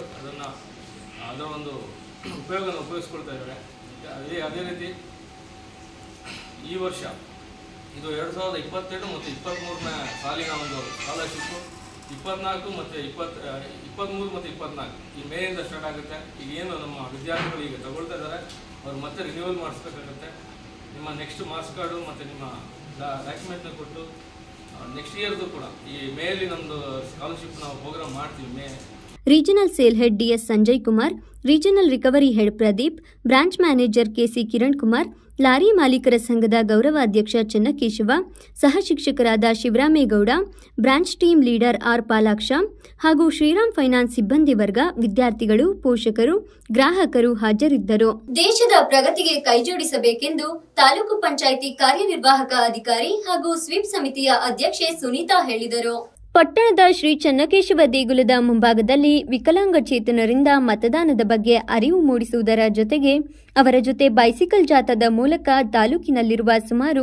ಅದರ ಒಂದು ಉಪಯೋಗವನ್ನು ಉಪಯೋಗಿಸ್ಕೊಳ್ತಾ ಇದ್ದಾರೆ. ಅದೇ ರೀತಿ ಈ ವರ್ಷ ಇದು 2022 ಮತ್ತು 23ನೇ ಸಾಲಿನ ಒಂದು ಸ್ಕಾಲರ್ಶಿಪ್ಪು 24 ಮತ್ತು 23 ಮತ್ತು 24 ಈ ಮೇಯಿಂದ ಸ್ಟಾರ್ಟ್ ಆಗುತ್ತೆ. ಈಗ ಏನು ನಮ್ಮ ವಿದ್ಯಾರ್ಥಿಗಳು ಈಗ ತಗೊಳ್ತಾ ಇದ್ದಾರೆ ಅವ್ರು ಮತ್ತೆ ರಿನ್ಯೂವಲ್ ಮಾಡಿಸ್ಬೇಕಾಗುತ್ತೆ. ನಿಮ್ಮ ನೆಕ್ಸ್ಟ್ ಮಾರ್ಕ್ಸ್ ಕಾರ್ಡು ಮತ್ತು ನಿಮ್ಮ ಡಾಕ್ಯುಮೆಂಟ್ನ ಕೊಟ್ಟು ನೆಕ್ಸ್ಟ್ ಇಯರ್ದು ಕೂಡ ಈ ಮೇಯಲ್ಲಿ ನಮ್ಮದು ಸ್ಕಾಲರ್ಶಿಪ್ ನಾವು ಪ್ರೋಗ್ರಾಮ್ ಮಾಡ್ತೀವಿ. Regional sale head DS Sanjay Kumar, regional recovery head Pradeep, branch manager KC Kiran Kumar, lorry ಮಾಲೀಕರ ಸಂಘದ ಗೌರವಾಧ್ಯಕ್ಷ ಚನ್ನಕೇಶವ, ಸಹ ಶಿಕ್ಷಕರಾದ Shivaramegowda, branch team leader R Palaksha ಹಾಗೂ ಶ್ರೀರಾಮ್ ಫೈನಾನ್ಸ್ ಸಿಬ್ಬಂದಿ ವರ್ಗ, ವಿದ್ಯಾರ್ಥಿಗಳು, ಪೋಷಕರು, ಗ್ರಾಹಕರು ಹಾಜರಿದ್ದರು. ದೇಶದ ಪ್ರಗತಿಗೆ ಕೈಜೋಡಿಸಬೇಕೆಂದು ತಾಲೂಕು ಪಂಚಾಯಿತಿ ಕಾರ್ಯನಿರ್ವಾಹಕ ಅಧಿಕಾರಿ ಹಾಗೂ ಸ್ವೀಪ್ ಸಮಿತಿಯ ಅಧ್ಯಕ್ಷೆ ಸುನೀತಾ ಹೇಳಿದರು. ಪಟ್ಟಣದ ಶ್ರೀ ಚನ್ನಕೇಶವ ದೇಗುಲದ ಮುಂಭಾಗದಲ್ಲಿ ವಿಕಲಾಂಗಚೇತನರಿಂದ ಮತದಾನದ ಬಗ್ಗೆ ಅರಿವು ಮೂಡಿಸುವುದರ ಜೊತೆಗೆ ಅವರ ಜೊತೆ ಬೈಸಿಕಲ್ ಜಾಥಾದ ಮೂಲಕ ತಾಲೂಕಿನಲ್ಲಿರುವ ಸುಮಾರು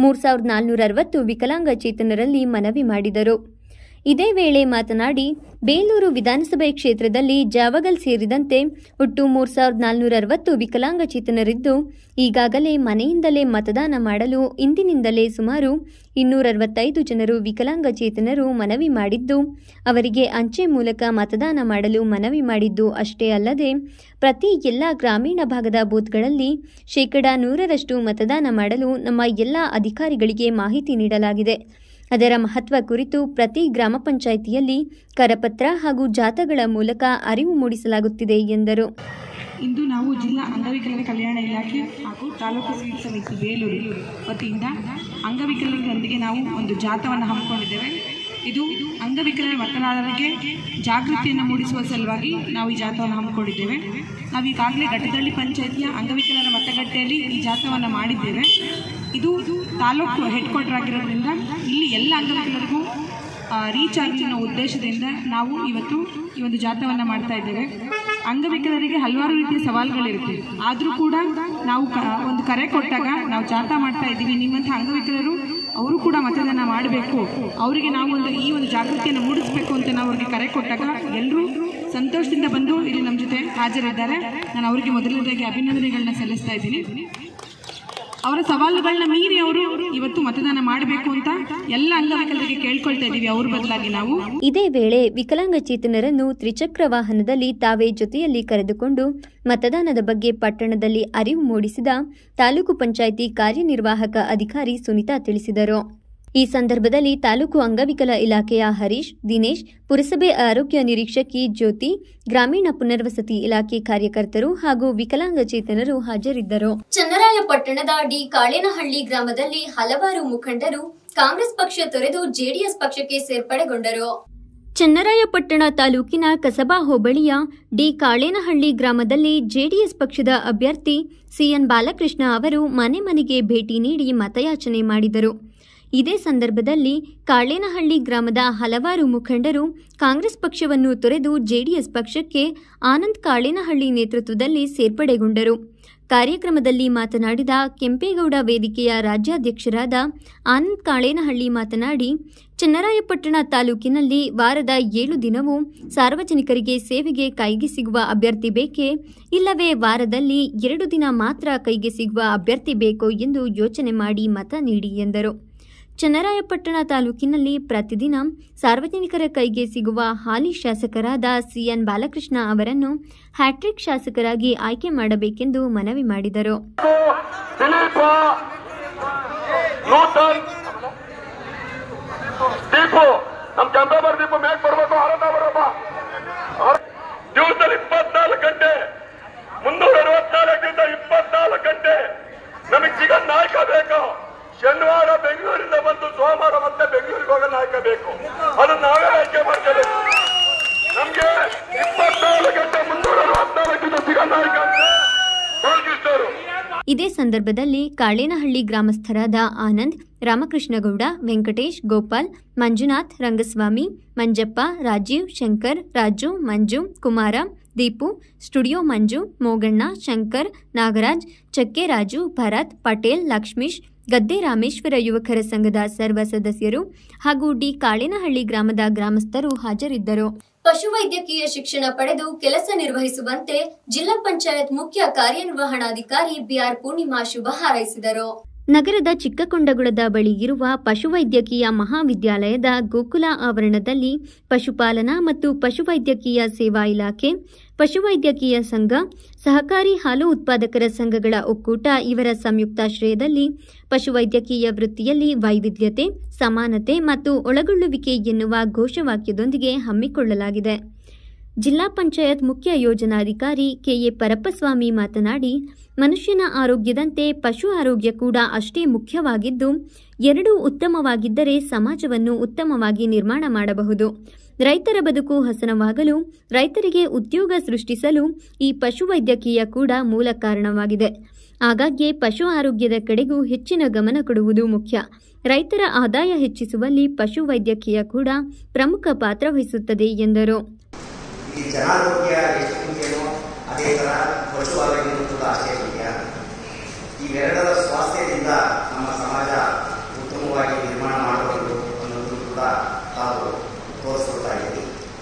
3460 ವಿಕಲಾಂಗಚೇತನರಲ್ಲಿ ಮನವಿ ಮಾಡಿದರು. ಇದೇ ವೇಳೆ ಮಾತನಾಡಿ, ಬೇಲೂರು ವಿಧಾನಸಭೆ ಕ್ಷೇತ್ರದಲ್ಲಿ ಜಾವಗಲ್ ಸೇರಿದಂತೆ ಒಟ್ಟು 3460 ವಿಕಲಾಂಗಚೇತನರಿದ್ದು, ಈಗಾಗಲೇ ಮನೆಯಿಂದಲೇ ಮತದಾನ ಮಾಡಲು ಇಂದಿನಿಂದಲೇ ಸುಮಾರು 265 ಜನರು ವಿಕಲಾಂಗಚೇತನರು ಮನವಿ ಮಾಡಿದ್ದು, ಅವರಿಗೆ ಅಂಚೆ ಮೂಲಕ ಮತದಾನ ಮಾಡಲು ಮನವಿ ಮಾಡಿದ್ದು ಅಷ್ಟೇ ಅಲ್ಲದೆ ಪ್ರತಿ ಎಲ್ಲ ಗ್ರಾಮೀಣ ಭಾಗದ ಬೂತ್ಗಳಲ್ಲಿ 100% ಮತದಾನ ಮಾಡಲು ನಮ್ಮ ಎಲ್ಲ ಅಧಿಕಾರಿಗಳಿಗೆ ಮಾಹಿತಿ ನೀಡಲಾಗಿದೆ. ಅದರ ಮಹತ್ವ ಕುರಿತು ಪ್ರತಿ ಗ್ರಾಮ ಪಂಚಾಯಿತಿಯಲ್ಲಿ ಕರಪತ್ರ ಹಾಗೂ ಜಾಥಾಗಳ ಮೂಲಕ ಅರಿವು ಮೂಡಿಸಲಾಗುತ್ತಿದೆ ಎಂದರು. ಇಂದು ನಾವು ಜಿಲ್ಲಾ ಅಂಗವಿಕಲರ ಕಲ್ಯಾಣ ಇಲಾಖೆ ಹಾಗೂ ತಾಲೂಕು ಸ್ವೀಪ್ ಸಮಿತಿ ಬೇಲೂರು ವತಿಯಿಂದ ಅಂಗವಿಕಲರೊಂದಿಗೆ ನಾವು ಒಂದು ಜಾಥಾವನ್ನು ಹಮ್ಮಿಕೊಂಡಿದ್ದೇವೆ. ಇದು ಅಂಗವಿಕಲ ಮತದಾರರಿಗೆ ಜಾಗೃತಿಯನ್ನು ಮೂಡಿಸುವ ಸಲುವಾಗಿ ನಾವು ಈ ಜಾಥಾವನ್ನು ಹಮ್ಮಿಕೊಂಡಿದ್ದೇವೆ. ನಾವು ಈಗಾಗಲೇ ಘಟ್ಟದಳ್ಳಿ ಪಂಚಾಯತಿಯ ಅಂಗವಿಕಲರ ಮತಗಟ್ಟೆಯಲ್ಲಿ ಈ ಜಾಥಾವನ್ನು ಮಾಡಿದ್ದೇವೆ. ಇದು ತಾಲೂಕು ಹೆಡ್ ಕ್ವಾರ್ಟರ್ ಆಗಿರೋದ್ರಿಂದ ಇಲ್ಲಿ ಎಲ್ಲ ಅಂಗವಿಕಲರಿಗೂ ರೀಚ್ ಆಗಲಿ ಅನ್ನೋ ಉದ್ದೇಶದಿಂದ ನಾವು ಇವತ್ತು ಈ ಒಂದು ಜಾಥಾವನ್ನು ಮಾಡ್ತಾ ಇದ್ದೇವೆ. ಅಂಗವಿಕಲರಿಗೆ ಹಲವಾರು ರೀತಿಯ ಸವಾಲುಗಳಿರುತ್ತೆ, ಆದರೂ ಕೂಡ ನಾವು ಒಂದು ಕರೆ ಕೊಟ್ಟಾಗ ನಾವು ಜಾಥಾ ಮಾಡ್ತಾ ಇದ್ದೀವಿ, ನಿಮ್ಮಂಥ ಅಂಗವಿಕಲರು ಅವರು ಕೂಡ ಮತದಾನ ಮಾಡಬೇಕು, ಅವರಿಗೆ ನಾವು ಈ ಒಂದು ಜಾಗೃತಿಯನ್ನು ಮೂಡಿಸಬೇಕು ಅಂತ ನಾವು ಅವರಿಗೆ ಕರೆ ಕೊಟ್ಟಾಗ ಎಲ್ಲರೂ ಸಂತೋಷದಿಂದ ಬಂದು ಇಲ್ಲಿ ನಮ್ಮ ಜೊತೆ ಹಾಜರಿದ್ದಾರೆ. ನಾನು ಅವರಿಗೆ ಮೊದಲನೇದಾಗಿ ಅಭಿನಂದನೆಗಳನ್ನ ಸಲ್ಲಿಸ್ತಾ ಇದ್ದೀನಿ. ಅವರ ಸವಾಲುಗಳನ್ನ ಮೀರಿ ಅವರು ಇವತ್ತು ಮತದಾನ ಮಾಡಬೇಕು ಅಂತ ಎಲ್ಲ ಅಂಗವಿಕಲರಿಗೆ ಕೇಳ್ಕೊಳ್ತಾ ಇದ್ದೀವಿ. ಅವ್ರ ಬದಲಾಗಿ ನಾವು ಇದೇ ವೇಳೆ ವಿಕಲಾಂಗಚೇತನರನ್ನು ತ್ರಿಚಕ್ರ ವಾಹನದಲ್ಲಿ ತಾವೇ ಜೊತೆಯಲ್ಲಿ ಕರೆದುಕೊಂಡು ಮತದಾನದ ಬಗ್ಗೆ ಪಟ್ಟಣದಲ್ಲಿ ಅರಿವು ಮೂಡಿಸಿದ ತಾಲೂಕು ಪಂಚಾಯಿತಿ ಕಾರ್ಯನಿರ್ವಾಹಕ ಅಧಿಕಾರಿ ಸುನಿತಾ ತಿಳಿಸಿದರು. ಈ ಸಂದರ್ಭದಲ್ಲಿ ತಾಲೂಕು ಅಂಗವಿಕಲ ಇಲಾಖೆಯ ಹರೀಶ್, ದಿನೇಶ್, ಪುರಸಭೆ ಆರೋಗ್ಯ ನಿರೀಕ್ಷಕಿ ಜ್ಯೋತಿ, ಗ್ರಾಮೀಣ ಪುನರ್ವಸತಿ ಇಲಾಖೆ ಕಾರ್ಯಕರ್ತರು ಹಾಗೂ ವಿಕಲಾಂಗಚೇತನರು ಹಾಜರಿದ್ದರು. ಚನ್ನರಾಯಪಟ್ಟಣದ ಡಿ ಕಾಳೇನಹಳ್ಳಿ ಗ್ರಾಮದಲ್ಲಿ ಹಲವಾರು ಮುಖಂಡರು ಕಾಂಗ್ರೆಸ್ ಪಕ್ಷ ತೊರೆದು ಜೆಡಿಎಸ್ ಪಕ್ಷಕ್ಕೆ ಸೇರ್ಪಡೆಗೊಂಡರು. ಚನ್ನರಾಯಪಟ್ಟಣ ತಾಲೂಕಿನ ಕಸಬಾ ಹೋಬಳಿಯ ಡಿ ಕಾಳೇನಹಳ್ಳಿ ಗ್ರಾಮದಲ್ಲಿ ಜೆಡಿಎಸ್ ಪಕ್ಷದ ಅಭ್ಯರ್ಥಿ ಸಿಎನ್ ಬಾಲಕೃಷ್ಣ ಅವರು ಮನೆ ಮನೆಗೆ ಭೇಟಿ ನೀಡಿ ಮತಯಾಚನೆ ಮಾಡಿದರು. ಇದೇ ಸಂದರ್ಭದಲ್ಲಿ ಕಾಳೇನಹಳ್ಳಿ ಗ್ರಾಮದ ಹಲವಾರು ಮುಖಂಡರು ಕಾಂಗ್ರೆಸ್ ಪಕ್ಷವನ್ನು ತೊರೆದು ಜೆಡಿಎಸ್ ಪಕ್ಷಕ್ಕೆ ಆನಂದ್ ಕಾಳೇನಹಳ್ಳಿ ನೇತೃತ್ವದಲ್ಲಿ ಸೇರ್ಪಡೆಗೊಂಡರು. ಕಾರ್ಯಕ್ರಮದಲ್ಲಿ ಮಾತನಾಡಿದ ಕೆಂಪೇಗೌಡ ವೇದಿಕೆಯ ರಾಜ್ಯಾಧ್ಯಕ್ಷರಾದ ಆನಂದ್ ಕಾಳೇನಹಳ್ಳಿ ಮಾತನಾಡಿ, ಚನ್ನರಾಯಪಟ್ಟಣ ತಾಲೂಕಿನಲ್ಲಿ ವಾರದ 7 ದಿನವೂ ಸಾರ್ವಜನಿಕರಿಗೆ ಸೇವೆಗೆ ಕೈಗೆ ಸಿಗುವ ಅಭ್ಯರ್ಥಿ ಬೇಕೇ, ಇಲ್ಲವೇ ವಾರದಲ್ಲಿ 2 ದಿನ ಮಾತ್ರ ಕೈಗೆ ಸಿಗುವ ಅಭ್ಯರ್ಥಿ ಬೇಕೋ ಎಂದು ಯೋಚನೆ ಮಾಡಿ ಮತ ನೀಡಿ ಎಂದರು. ಚನ್ನರಾಯಪಟ್ಟಣ ತಾಲೂಕಿನಲ್ಲಿ ಪ್ರತಿದಿನ ಸಾರ್ವಜನಿಕರ ಕೈಗೆ ಸಿಗುವ ಹಾಲಿ ಶಾಸಕರಾದ ಸಿಎನ್ ಬಾಲಕೃಷ್ಣ ಅವರನ್ನು ಹ್ಯಾಟ್ರಿಕ್ ಶಾಸಕರಾಗಿ ಆಯ್ಕೆ ಮಾಡಬೇಕೆಂದು ಮನವಿ ಮಾಡಿದರು. ಶನಿವಾರ ಬೆಂಗಳೂರಿಂದ ಬಂದು ಸೋಮವಾರ ಮತ್ತೆ ಬೆಂಗಳೂರಿಗೆ ಹೋಗೋ ನಾಯಕ ಬೇಕು, ಅದು ನಾವೇ ಆಯ್ಕೆ ಮಾಡ್ತೇವೆ. ನಮ್ಗೆ 24 ಗಂಟೆ 364 ಸಿಗೋ ನಾಯಕ ಹೋಗಿಷ್ಟರು. ಇದೇ ಸಂದರ್ಭದಲ್ಲಿ ಕಾಳೇನಹಳ್ಳಿ ಗ್ರಾಮಸ್ಥರಾದ ಆನಂದ್, ರಾಮಕೃಷ್ಣಗೌಡ, ವೆಂಕಟೇಶ್, ಗೋಪಾಲ್, ಮಂಜುನಾಥ್, ರಂಗಸ್ವಾಮಿ, ಮಂಜಪ್ಪ, ರಾಜೀವ್, ಶಂಕರ್, ರಾಜು, ಮಂಜು, ಕುಮಾರ, ದೀಪು, ಸ್ಟುಡಿಯೋ ಮಂಜು, ಮೋಗಣ್ಣ, ಶಂಕರ್, ನಾಗರಾಜ್, ಚಕ್ಕೆರಾಜು, ಭರತ್, ಪಟೇಲ್, ಲಕ್ಷ್ಮೀಶ್, ಗದ್ದೆ ರಾಮೇಶ್ವರ ಯುವಕರ ಸಂಘದ ಸರ್ವ ಸದಸ್ಯರು ಹಾಗೂ ಡಿ ಕಾಳೇನಹಳ್ಳಿ ಗ್ರಾಮದ ಗ್ರಾಮಸ್ಥರು ಹಾಜರಿದ್ದರು. ಪಶುವೈದ್ಯಕೀಯ ಶಿಕ್ಷಣ ಪಡೆದು ಕೆಲಸ ನಿರ್ವಹಿಸುವಂತೆ ಜಿಲ್ಲಾ ಪಂಚಾಯತ್ ಮುಖ್ಯ ಕಾರ್ಯನಿರ್ವಹಣಾಧಿಕಾರಿ ಬಿಆರ್ ಪೂರ್ಣಿಮಾ ಶುಭ ಹಾರೈಸಿದರು. ನಗರದ ಚಿಕ್ಕಕೊಂಡಗುಳದ ಬಳಿ ಇರುವ ಪಶುವೈದ್ಯಕೀಯ ಮಹಾವಿದ್ಯಾಲಯದ ಗೋಕುಲ ಆವರಣದಲ್ಲಿ ಪಶುಪಾಲನಾ ಮತ್ತು ಪಶುವೈದ್ಯಕೀಯ ಸೇವಾ ಇಲಾಖೆ, ಪಶುವೈದ್ಯಕೀಯ ಸಂಘ, ಸಹಕಾರಿ ಹಾಲು ಉತ್ಪಾದಕರ ಸಂಘಗಳ ಒಕ್ಕೂಟ ಇವರ ಸಂಯುಕ್ತಾಶ್ರಯದಲ್ಲಿ ಪಶುವೈದ್ಯಕೀಯ ವೃತ್ತಿಯಲ್ಲಿ ವೈವಿಧ್ಯತೆ, ಸಮಾನತೆ ಮತ್ತು ಒಳಗೊಳ್ಳುವಿಕೆ ಎನ್ನುವ ಘೋಷವಾಕ್ಯದೊಂದಿಗೆ ಹಮ್ಮಿಕೊಳ್ಳಲಾಗಿದೆ. ಜಿಲ್ಲಾ ಪಂಚಾಯತ್ ಮುಖ್ಯ ಯೋಜನಾಧಿಕಾರಿ ಕೆಎ ಪರಪ್ಪಸ್ವಾಮಿ ಮಾತನಾಡಿ, ಮನುಷ್ಯನ ಆರೋಗ್ಯದಂತೆ ಪಶು ಆರೋಗ್ಯ ಕೂಡ ಅಷ್ಟೇ ಮುಖ್ಯವಾಗಿದ್ದು, ಎರಡೂ ಉತ್ತಮವಾಗಿದ್ದರೆ ಸಮಾಜವನ್ನು ಉತ್ತಮವಾಗಿ ನಿರ್ಮಾಣ ಮಾಡಬಹುದು. ರೈತರ ಬದುಕು ಹಸನವಾಗಲು, ರೈತರಿಗೆ ಉದ್ಯೋಗ ಸೃಷ್ಟಿಸಲು ಈ ಪಶುವೈದ್ಯಕೀಯ ಕೂಡ ಮೂಲ ಕಾರಣವಾಗಿದೆ. ಆಗಾಗ್ಗೆ ಪಶು ಆರೋಗ್ಯದ ಕಡೆಗೂ ಹೆಚ್ಚಿನ ಗಮನ ಕೊಡುವುದು ಮುಖ್ಯ. ರೈತರ ಆದಾಯ ಹೆಚ್ಚಿಸುವಲ್ಲಿ ಪಶುವೈದ್ಯಕೀಯ ಕೂಡ ಪ್ರಮುಖ ಪಾತ್ರ ವಹಿಸುತ್ತದೆ ಎಂದರು. ಈ ಜನಾರೋಗ್ಯ ಎಷ್ಟು ಮುಖ್ಯನೋ ಅದೇ ಥರ ಪಶು ಆರೋಗ್ಯನೂ ಕೂಡ ಅಷ್ಟೇ ಮುಖ್ಯ. ಇವೆರಡರ ಸ್ವಾಸ್ಥ್ಯದಿಂದ ನಮ್ಮ ಸಮಾಜ ಉತ್ತಮವಾಗಿ ನಿರ್ಮಾಣ ಮಾಡಬಹುದು ಅನ್ನೋದು ಕೂಡ ತಾವು ತೋರಿಸ್ಕೊಡ್ತಾ ಇದ್ದೀವಿ.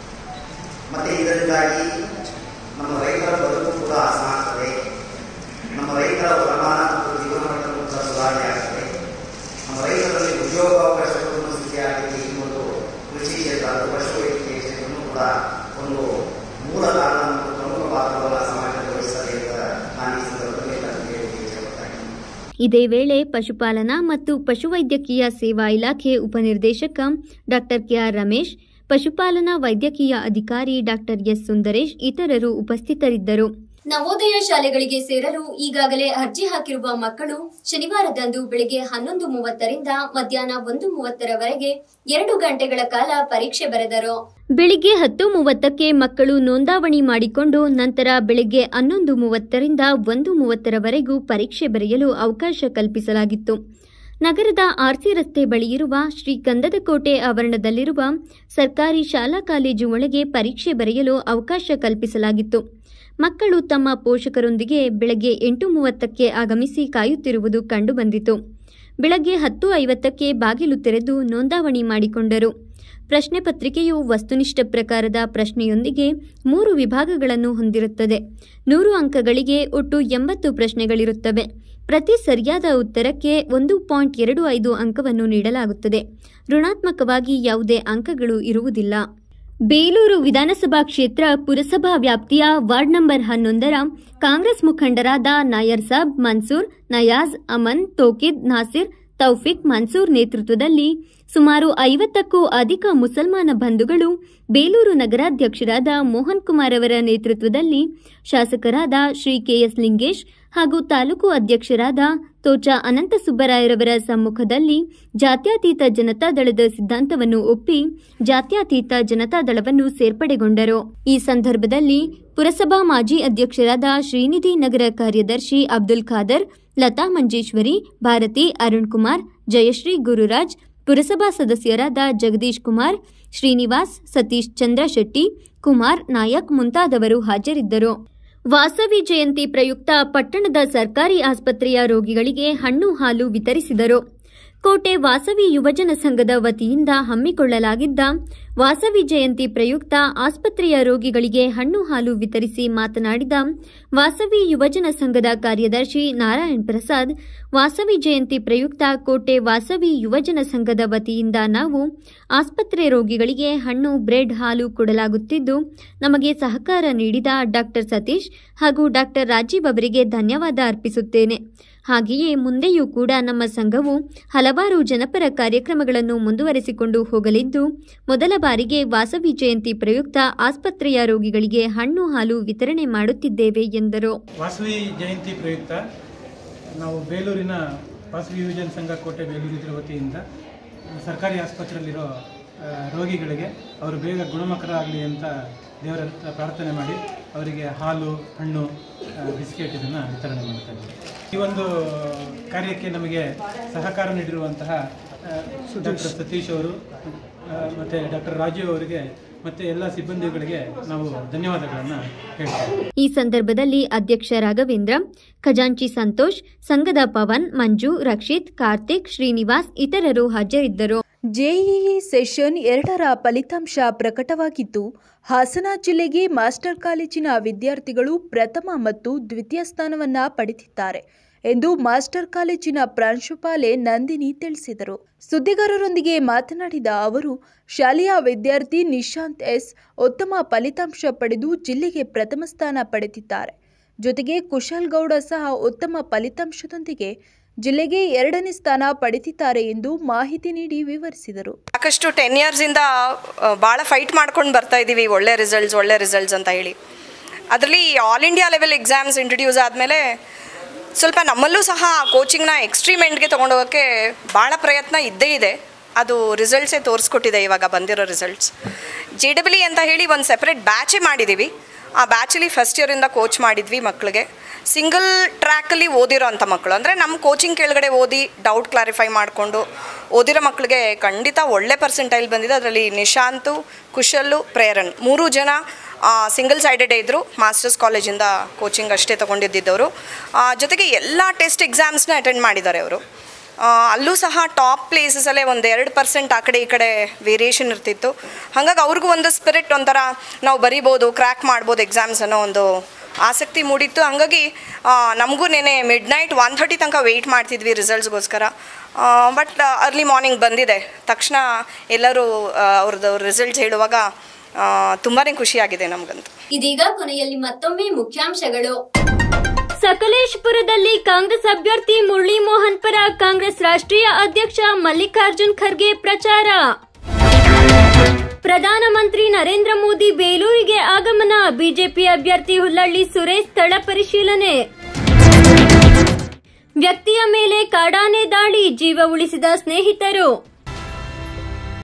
ಮತ್ತು ಇದರಿಂದಾಗಿ ನಮ್ಮ ರೈತರ ಬದುಕು ಕೂಡ ಹಸನಾಗ್ತದೆ, ನಮ್ಮ ರೈತರ ವರಮಾನ ಮತ್ತು ಜೀವನಮಟ್ಟವು ಕೂಡ ಸುಧಾರಣೆ ಆಗ್ತದೆ, ನಮ್ಮ ರೈತರಲ್ಲಿ ಉದ್ಯೋಗಾವಕಾಶಗಳನ್ನು ಸೃಷ್ಟಿಯಾಗಿದೆ. ಈ ಒಂದು ಕೃಷಿ ಕ್ಷೇತ್ರ ಮತ್ತು ಪಶುವೈದ್ಯಕೀಯ ಕ್ಷೇತ್ರನೂ ಕೂಡ ಒಂದು ಮೂಲ ಕಾರಣ ಮತ್ತು ಪ್ರಮುಖ ಪಾತ್ರವನ್ನು ಸಮಾಜದಲ್ಲಿ ವಹಿಸುತ್ತದೆ ಅಂತ ನಾನು ಈ ಸಂದರ್ಭದಲ್ಲಿ ಹೇಳಲಿಕ್ಕೆ ಇಷ್ಟಪಡ್ತೇನೆ. ಇದೇ ವೇಳೆ ಪಶುಪಾಲನಾ ಮತ್ತು ಪಶುವೈದ್ಯಕೀಯ ಸೇವಾ ಇಲಾಖೆ ಉಪನಿರ್ದೇಶಕ ಡಾ ಕೆಆರ್ ರಮೇಶ್, ಪಶುಪಾಲನಾ ವೈದ್ಯಕೀಯ ಅಧಿಕಾರಿ ಡಾ ಎಸ್ ಸುಂದರೇಶ್ ಇತರರು ಉಪಸ್ಥಿತರಿದ್ದರು. ನವೋದಯ ಶಾಲೆಗಳಿಗೆ ಸೇರಲು ಈಗಾಗಲೇ ಅರ್ಜಿ ಹಾಕಿರುವ ಮಕ್ಕಳು ಶನಿವಾರದಂದು ಬೆಳಗ್ಗೆ 11:30ರಿಂದ ಮಧ್ಯಾಹ್ನ 1:30ರವರೆಗೆ 2 ಗಂಟೆಗಳ ಕಾಲ ಪರೀಕ್ಷೆ ಬರೆದರು. ಬೆಳಿಗ್ಗೆ 10:30ಕ್ಕೆ ಮಕ್ಕಳು ನೋಂದಾವಣಿ ಮಾಡಿಕೊಂಡು ನಂತರ ಬೆಳಗ್ಗೆ 11:30ರಿಂದ 1:30ರವರೆಗೂ ಪರೀಕ್ಷೆ ಬರೆಯಲು ಅವಕಾಶ ಕಲ್ಪಿಸಲಾಗಿತ್ತು. ನಗರದ ಆರ್ಸಿ ರಸ್ತೆ ಬಳಿಯಿರುವ ಶ್ರೀ ಗಂಧದಕೋಟೆ ಆವರಣದಲ್ಲಿರುವ ಸರ್ಕಾರಿ ಶಾಲಾ ಕಾಲೇಜು ಒಳಗೆ ಪರೀಕ್ಷೆ ಬರೆಯಲು ಅವಕಾಶ ಕಲ್ಪಿಸಲಾಗಿತ್ತು. ಮಕ್ಕಳು ತಮ್ಮ ಪೋಷಕರೊಂದಿಗೆ ಬೆಳಗ್ಗೆ 8:30ಕ್ಕೆ ಆಗಮಿಸಿ ಕಾಯುತ್ತಿರುವುದು ಕಂಡುಬಂದಿತು. ಬೆಳಗ್ಗೆ 10:50ಕ್ಕೆ ಬಾಗಿಲು ತೆರೆದು ನೋಂದಾವಣಿ ಮಾಡಿಕೊಂಡರು. ಪ್ರಶ್ನೆ ಪತ್ರಿಕೆಯು ವಸ್ತುನಿಷ್ಠ ಪ್ರಕಾರದ ಪ್ರಶ್ನೆಯೊಂದಿಗೆ 3 ವಿಭಾಗಗಳನ್ನು ಹೊಂದಿರುತ್ತದೆ. 100 ಅಂಕಗಳಿಗೆ ಒಟ್ಟು 80 ಪ್ರಶ್ನೆಗಳಿರುತ್ತವೆ. ಪ್ರತಿ ಸರಿಯಾದ ಉತ್ತರಕ್ಕೆ 1.25 ಅಂಕವನ್ನು ನೀಡಲಾಗುತ್ತದೆ. ಋಣಾತ್ಮಕವಾಗಿ ಯಾವುದೇ ಅಂಕಗಳು ಇರುವುದಿಲ್ಲ. ಬೇಲೂರು ವಿಧಾನಸಭಾ ಕ್ಷೇತ್ರ ಪುರಸಭಾ ವ್ಯಾಪ್ತಿಯ ವಾರ್ಡ್ ನಂಬರ್ 11ರ ಕಾಂಗ್ರೆಸ್ ಮುಖಂಡರಾದ ನಾಯರ್ ಸಾಬ್, ಮನ್ಸೂರ್, ನಯಾಜ್, ಅಮನ್, ತೋಕಿದ್, ನಾಸಿರ್, ತೌಫಿಕ್, ಮನ್ಸೂರ್ ನೇತೃತ್ವದಲ್ಲಿ ಸುಮಾರು 50ಕ್ಕೂ ಅಧಿಕ ಮುಸಲ್ಮಾನ ಬಂಧುಗಳು ಬೇಲೂರು ನಗರಾಧ್ಯಕ್ಷರಾದ ಮೋಹನ್ ಕುಮಾರ್ ಅವರ ನೇತೃತ್ವದಲ್ಲಿ ಶಾಸಕರಾದ ಶ್ರೀ ಕೆಎಸ್ ಲಿಂಗೇಶ್ ಹಾಗೂ ತಾಲೂಕು ಅಧ್ಯಕ್ಷರಾದ ತೋಚ ಅನಂತ ಸುಬ್ಬರಾಯರವರ ಸಮ್ಮುಖದಲ್ಲಿ ಜಾತ್ಯತೀತ ಜನತಾದಳದ ಸಿದ್ಧಾಂತವನ್ನು ಒಪ್ಪಿ ಜಾತ್ಯತೀತ ಜನತಾದಳವನ್ನು ಸೇರ್ಪಡೆಗೊಂಡರು. ಈ ಸಂದರ್ಭದಲ್ಲಿ ಪುರಸಭಾ ಮಾಜಿ ಅಧ್ಯಕ್ಷರಾದ ಶ್ರೀನಿಧಿ, ನಗರ ಕಾರ್ಯದರ್ಶಿ ಅಬ್ದುಲ್ ಖಾದರ್, ಲತಾ ಮಂಜೇಶ್ವರಿ, ಭಾರತಿ, ಅರುಣ್ ಕುಮಾರ್, ಜಯಶ್ರೀ, ಗುರುರಾಜ್, ಪುರಸಭಾ ಸದಸ್ಯರಾದ ಜಗದೀಶ್ ಕುಮಾರ್, ಶ್ರೀನಿವಾಸ್, ಸತೀಶ್ ಚಂದ್ರ ಶೆಟ್ಟಿ, ಕುಮಾರ್ ನಾಯಕ್ ಮುಂತಾದವರು ಹಾಜರಿದ್ದರು. ವಾಸವಿ ಜಯಂತಿ ಪ್ರಯುಕ್ತ ಪಟ್ಟಣದ ಸರ್ಕಾರಿ ಆಸ್ಪತ್ರೆಯ ರೋಗಿಗಳಿಗೆ ಹಣ್ಣು ಹಾಲು ವಿತರಿಸಿದರು. ಕೋಟೆ ವಾಸವಿ ಯುವಜನ ಸಂಘದ ವತಿಯಿಂದ ಹಮ್ಮಿಕೊಳ್ಳಲಾಗಿದ್ದ ವಾಸವಿ ಜಯಂತಿ ಪ್ರಯುಕ್ತ ಆಸ್ಪತ್ರೆಯ ರೋಗಿಗಳಿಗೆ ಹಣ್ಣು ಹಾಲು ವಿತರಿಸಿ ಮಾತನಾಡಿದ ವಾಸವಿ ಯುವಜನ ಸಂಘದ ಕಾರ್ಯದರ್ಶಿ ನಾರಾಯಣ್ ಪ್ರಸಾದ್, ವಾಸವಿ ಜಯಂತಿ ಪ್ರಯುಕ್ತ ಕೋಟೆ ವಾಸವಿ ಯುವಜನ ಸಂಘದ ವತಿಯಿಂದ ನಾವು ಆಸ್ಪತ್ರೆ ರೋಗಿಗಳಿಗೆ ಹಣ್ಣು, ಬ್ರೆಡ್, ಹಾಲು ಕೊಡಲಾಗುತ್ತಿದ್ದು, ನಮಗೆ ಸಹಕಾರ ನೀಡಿದ ಡಾಕ್ಟರ್ ಸತೀಶ್ ಹಾಗೂ ಡಾಕ್ಟರ್ ರಾಜೀವ್ ಅವರಿಗೆ ಧನ್ಯವಾದ ಅರ್ಪಿಸುತ್ತೇನೆ. ಹಾಗೆಯೇ ಮುಂದೆಯೂ ಕೂಡ ನಮ್ಮ ಸಂಘವು ಹಲವಾರು ಜನಪರ ಕಾರ್ಯಕ್ರಮಗಳನ್ನು ಮುಂದುವರೆಸಿಕೊಂಡು ಹೋಗಲಿದ್ದು, ಮೊದಲ ಬಾರಿಗೆ ವಾಸವಿ ಜಯಂತಿ ಪ್ರಯುಕ್ತ ಆಸ್ಪತ್ರೆಯ ರೋಗಿಗಳಿಗೆ ಹಣ್ಣು ಹಾಲು ವಿತರಣೆ ಮಾಡುತ್ತಿದ್ದೇವೆ ಎಂದರು. ವಾಸವಿ ಜಯಂತಿ ಪ್ರಯುಕ್ತ ನಾವು ಬೇಲೂರಿನ ವಾಸವಿ ಯುವಜನ ಸಂಘ ಕೋಟೆ ಬೇಲೂರು ಇದರ ವತಿಯಿಂದ ಸರ್ಕಾರಿ ಆಸ್ಪತ್ರೆಯಲ್ಲಿರೋ ರೋಗಿಗಳಿಗೆ ಅವರು ಬೇಗ ಗುಣಮುಖರಾಗಲಿ ಅಂತ ದೇವರ ಪ್ರಾರ್ಥನೆ ಮಾಡಿ ಅವರಿಗೆ ಹಾಲು, ಹಣ್ಣು, ಬಿಸ್ಕೆಟ್ ಇದನ್ನು ವಿತರಣೆ ಮಾಡ್ತಾ ಇದ್ದೀವಿ. ಈ ಒಂದು ಕಾರ್ಯಕ್ಕೆ ನಮಗೆ ಸಹಕಾರ ನೀಡಿರುವಂತಹ ಡಾಕ್ಟರ್ ಸತೀಶ್ ಅವರು ಮತ್ತು ಡಾಕ್ಟರ್ ರಾಜೀವ್ ಅವರಿಗೆ ಮತ್ತೆ ಎಲ್ಲ ಸಿಬ್ಬಂದಿಗಳಿಗೆ ನಾವು ಧನ್ಯವಾದಗಳನ್ನು ಹೇಳ್ತೇವೆ. ಈ ಸಂದರ್ಭದಲ್ಲಿ ಅಧ್ಯಕ್ಷ ರಾಘವೇಂದ್ರ, ಖಜಾಂಚಿ ಸಂತೋಷ್, ಸಂಘದ ಪವನ್, ಮಂಜು, ರಕ್ಷಿತ್, ಕಾರ್ತಿಕ್, ಶ್ರೀನಿವಾಸ್ ಇತರರು ಹಾಜರಿದ್ದರು. ಜೆಇಇ ಸೆಷನ್ 2ರ ಫಲಿತಾಂಶ ಪ್ರಕಟವಾಗಿದ್ದು, ಹಾಸನ ಜಿಲ್ಲೆಗೆ ಮಾಸ್ಟರ್ ಕಾಲೇಜಿನ ವಿದ್ಯಾರ್ಥಿಗಳು ಪ್ರಥಮ ಮತ್ತು ದ್ವಿತೀಯ ಸ್ಥಾನವನ್ನು ಪಡೆದಿದ್ದಾರೆ ಎಂದು ಮಾಸ್ಟರ್ ಕಾಲೇಜಿನ ಪ್ರಾಂಶುಪಾಲೆ ನಂದಿನಿ ತಿಳಿಸಿದರು. ಸುದ್ದಿಗಾರರೊಂದಿಗೆ ಮಾತನಾಡಿದ ಅವರು, ಶಾಲೆಯ ವಿದ್ಯಾರ್ಥಿ ನಿಶಾಂತ್ ಎಸ್ ಉತ್ತಮ ಫಲಿತಾಂಶ ಪಡೆದು ಜಿಲ್ಲೆಗೆ ಪ್ರಥಮ ಸ್ಥಾನ ಪಡೆದಿದ್ದಾರೆ. ಜೊತೆಗೆ ಕುಶಲ್ ಗೌಡ ಸಹ ಉತ್ತಮ ಫಲಿತಾಂಶದೊಂದಿಗೆ ಜಿಲ್ಲೆಗೆ 2ನೇ ಸ್ಥಾನ ಪಡೆದಿದ್ದಾರೆ ಎಂದು ಮಾಹಿತಿ ನೀಡಿ ವಿವರಿಸಿದರು. ಸಾಕಷ್ಟು 10 ಇಯರ್ಸಿಂದ ಭಾಳ ಫೈಟ್ ಮಾಡ್ಕೊಂಡು ಬರ್ತಾ ಇದ್ದೀವಿ, ಒಳ್ಳೆ ರಿಸಲ್ಟ್ಸ್ ಅಂತ ಹೇಳಿ. ಅದರಲ್ಲಿ all India level exams introduce ಆದಮೇಲೆ ಸ್ವಲ್ಪ ನಮ್ಮಲ್ಲೂ ಸಹ ಕೋಚಿಂಗ್ನ ಎಕ್ಸ್ಟ್ರೀಮ್ ಎಂಡ್ಗೆ ತೊಗೊಂಡೋಗೋಕ್ಕೆ ಭಾಳ ಪ್ರಯತ್ನ ಇದ್ದೇ ಇದೆ. ಅದು ರಿಸಲ್ಟ್ಸೇ ತೋರಿಸ್ಕೊಟ್ಟಿದೆ. ಇವಾಗ ಬಂದಿರೋ ರಿಸಲ್ಟ್ಸ್ JEE ಅಂತ ಹೇಳಿ ಒಂದು ಸೆಪ್ರೇಟ್ ಬ್ಯಾಚೇ ಮಾಡಿದ್ದೀವಿ. ಆ ಬ್ಯಾಚಲ್ಲಿ ಫಸ್ಟ್ ಇಯರಿಂದ ಕೋಚ್ ಮಾಡಿದ್ವಿ ಮಕ್ಕಳಿಗೆ. ಸಿಂಗಲ್ ಟ್ರ್ಯಾಕಲ್ಲಿ ಓದಿರೋ ಅಂಥ ಮಕ್ಕಳು, ಅಂದರೆ ನಮ್ಮ ಕೋಚಿಂಗ್ ಕೆಳಗಡೆ ಓದಿ ಡೌಟ್ ಕ್ಲಾರಿಫೈ ಮಾಡಿಕೊಂಡು ಓದಿರೋ ಮಕ್ಕಳಿಗೆ ಖಂಡಿತ ಒಳ್ಳೆ ಪರ್ಸೆಂಟೈಲ್ ಬಂದಿದೆ. ಅದರಲ್ಲಿ ನಿಶಾಂತು, ಕುಶಲ್ಲು, ಪ್ರೇರಣ್ 3 ಜನ ಸಿಂಗಲ್ ಸೈಡೆಡೇ ಇದ್ದರು. ಮಾಸ್ಟರ್ಸ್ ಕಾಲೇಜಿಂದ ಕೋಚಿಂಗ್ ಅಷ್ಟೇ ತೊಗೊಂಡಿದ್ದವರು. ಜೊತೆಗೆ ಎಲ್ಲ ಟೆಸ್ಟ್ ಎಕ್ಸಾಮ್ಸ್ನ ಅಟೆಂಡ್ ಮಾಡಿದ್ದಾರೆ ಅವರು. ಅಲ್ಲೂ ಸಹ ಟಾಪ್ ಪ್ಲೇಸಸಲ್ಲೇ 1-2% ಆ ಕಡೆ ಈ ಕಡೆ ವೇರಿಯೇಷನ್ ಇರ್ತಿತ್ತು. ಹಾಗಾಗಿ ಅವ್ರಿಗೂ ಒಂದು ಸ್ಪಿರಿಟ್, ಒಂಥರ ನಾವು ಬರಿಬೋದು, ಕ್ರ್ಯಾಕ್ ಮಾಡ್ಬೋದು ಎಕ್ಸಾಮ್ಸ್ ಅನ್ನೋ ಒಂದು ಆಸಕ್ತಿ ಮೂಡಿತ್ತು. ಹಾಗಾಗಿ ನಮಗೂ ನೆನೆ ಮಿಡ್ನೈಟ್ 1:30 ತನಕ ವೆಯ್ಟ್ ಮಾಡ್ತಿದ್ವಿ ರಿಸಲ್ಟ್ಸ್ಗೋಸ್ಕರ. ಬಟ್ ಅರ್ಲಿ ಮಾರ್ನಿಂಗ್ ಬಂದಿದೆ ತಕ್ಷಣ ಎಲ್ಲರೂ ಅವ್ರದ್ದು ರಿಸಲ್ಟ್ಸ್ ಹೇಳುವಾಗ ತುಂಬಾ ಖುಷಿಯಾಗಿದೆ ನಮಗಂತೂ. ಇದೀಗ ಕೊನೆಯಲ್ಲಿ ಮತ್ತೊಮ್ಮೆ ಮುಖ್ಯಾಂಶಗಳು. ಸಕಲೇಶಪುರದಲ್ಲಿ ಕಾಂಗ್ರೆಸ್ ಅಭ್ಯರ್ಥಿ ಮುರಳಿ ಮೋಹನ್ ಪರ ಕಾಂಗ್ರೆಸ್ ರಾಷ್ಟ್ರೀಯ ಅಧ್ಯಕ್ಷ ಮಲ್ಲಿಕಾರ್ಜುನ್ ಖರ್ಗೆ ಪ್ರಚಾರ. ಪ್ರಧಾನಮಂತ್ರಿ ನರೇಂದ್ರ ಮೋದಿ ಬೇಲೂರಿಗೆ ಆಗಮನ. ಬಿಜೆಪಿ ಅಭ್ಯರ್ಥಿ ಹುಲ್ಲಳ್ಳಿ ಸುರೇಶ್ ಸ್ಥಳ ಪರಿಶೀಲನೆ. ವ್ಯಕ್ತಿಯ ಮೇಲೆ ಕಾಡಾನೆ ದಾಳಿ, ಜೀವ ಉಳಿಸಿದ ಸ್ನೇಹಿತರು.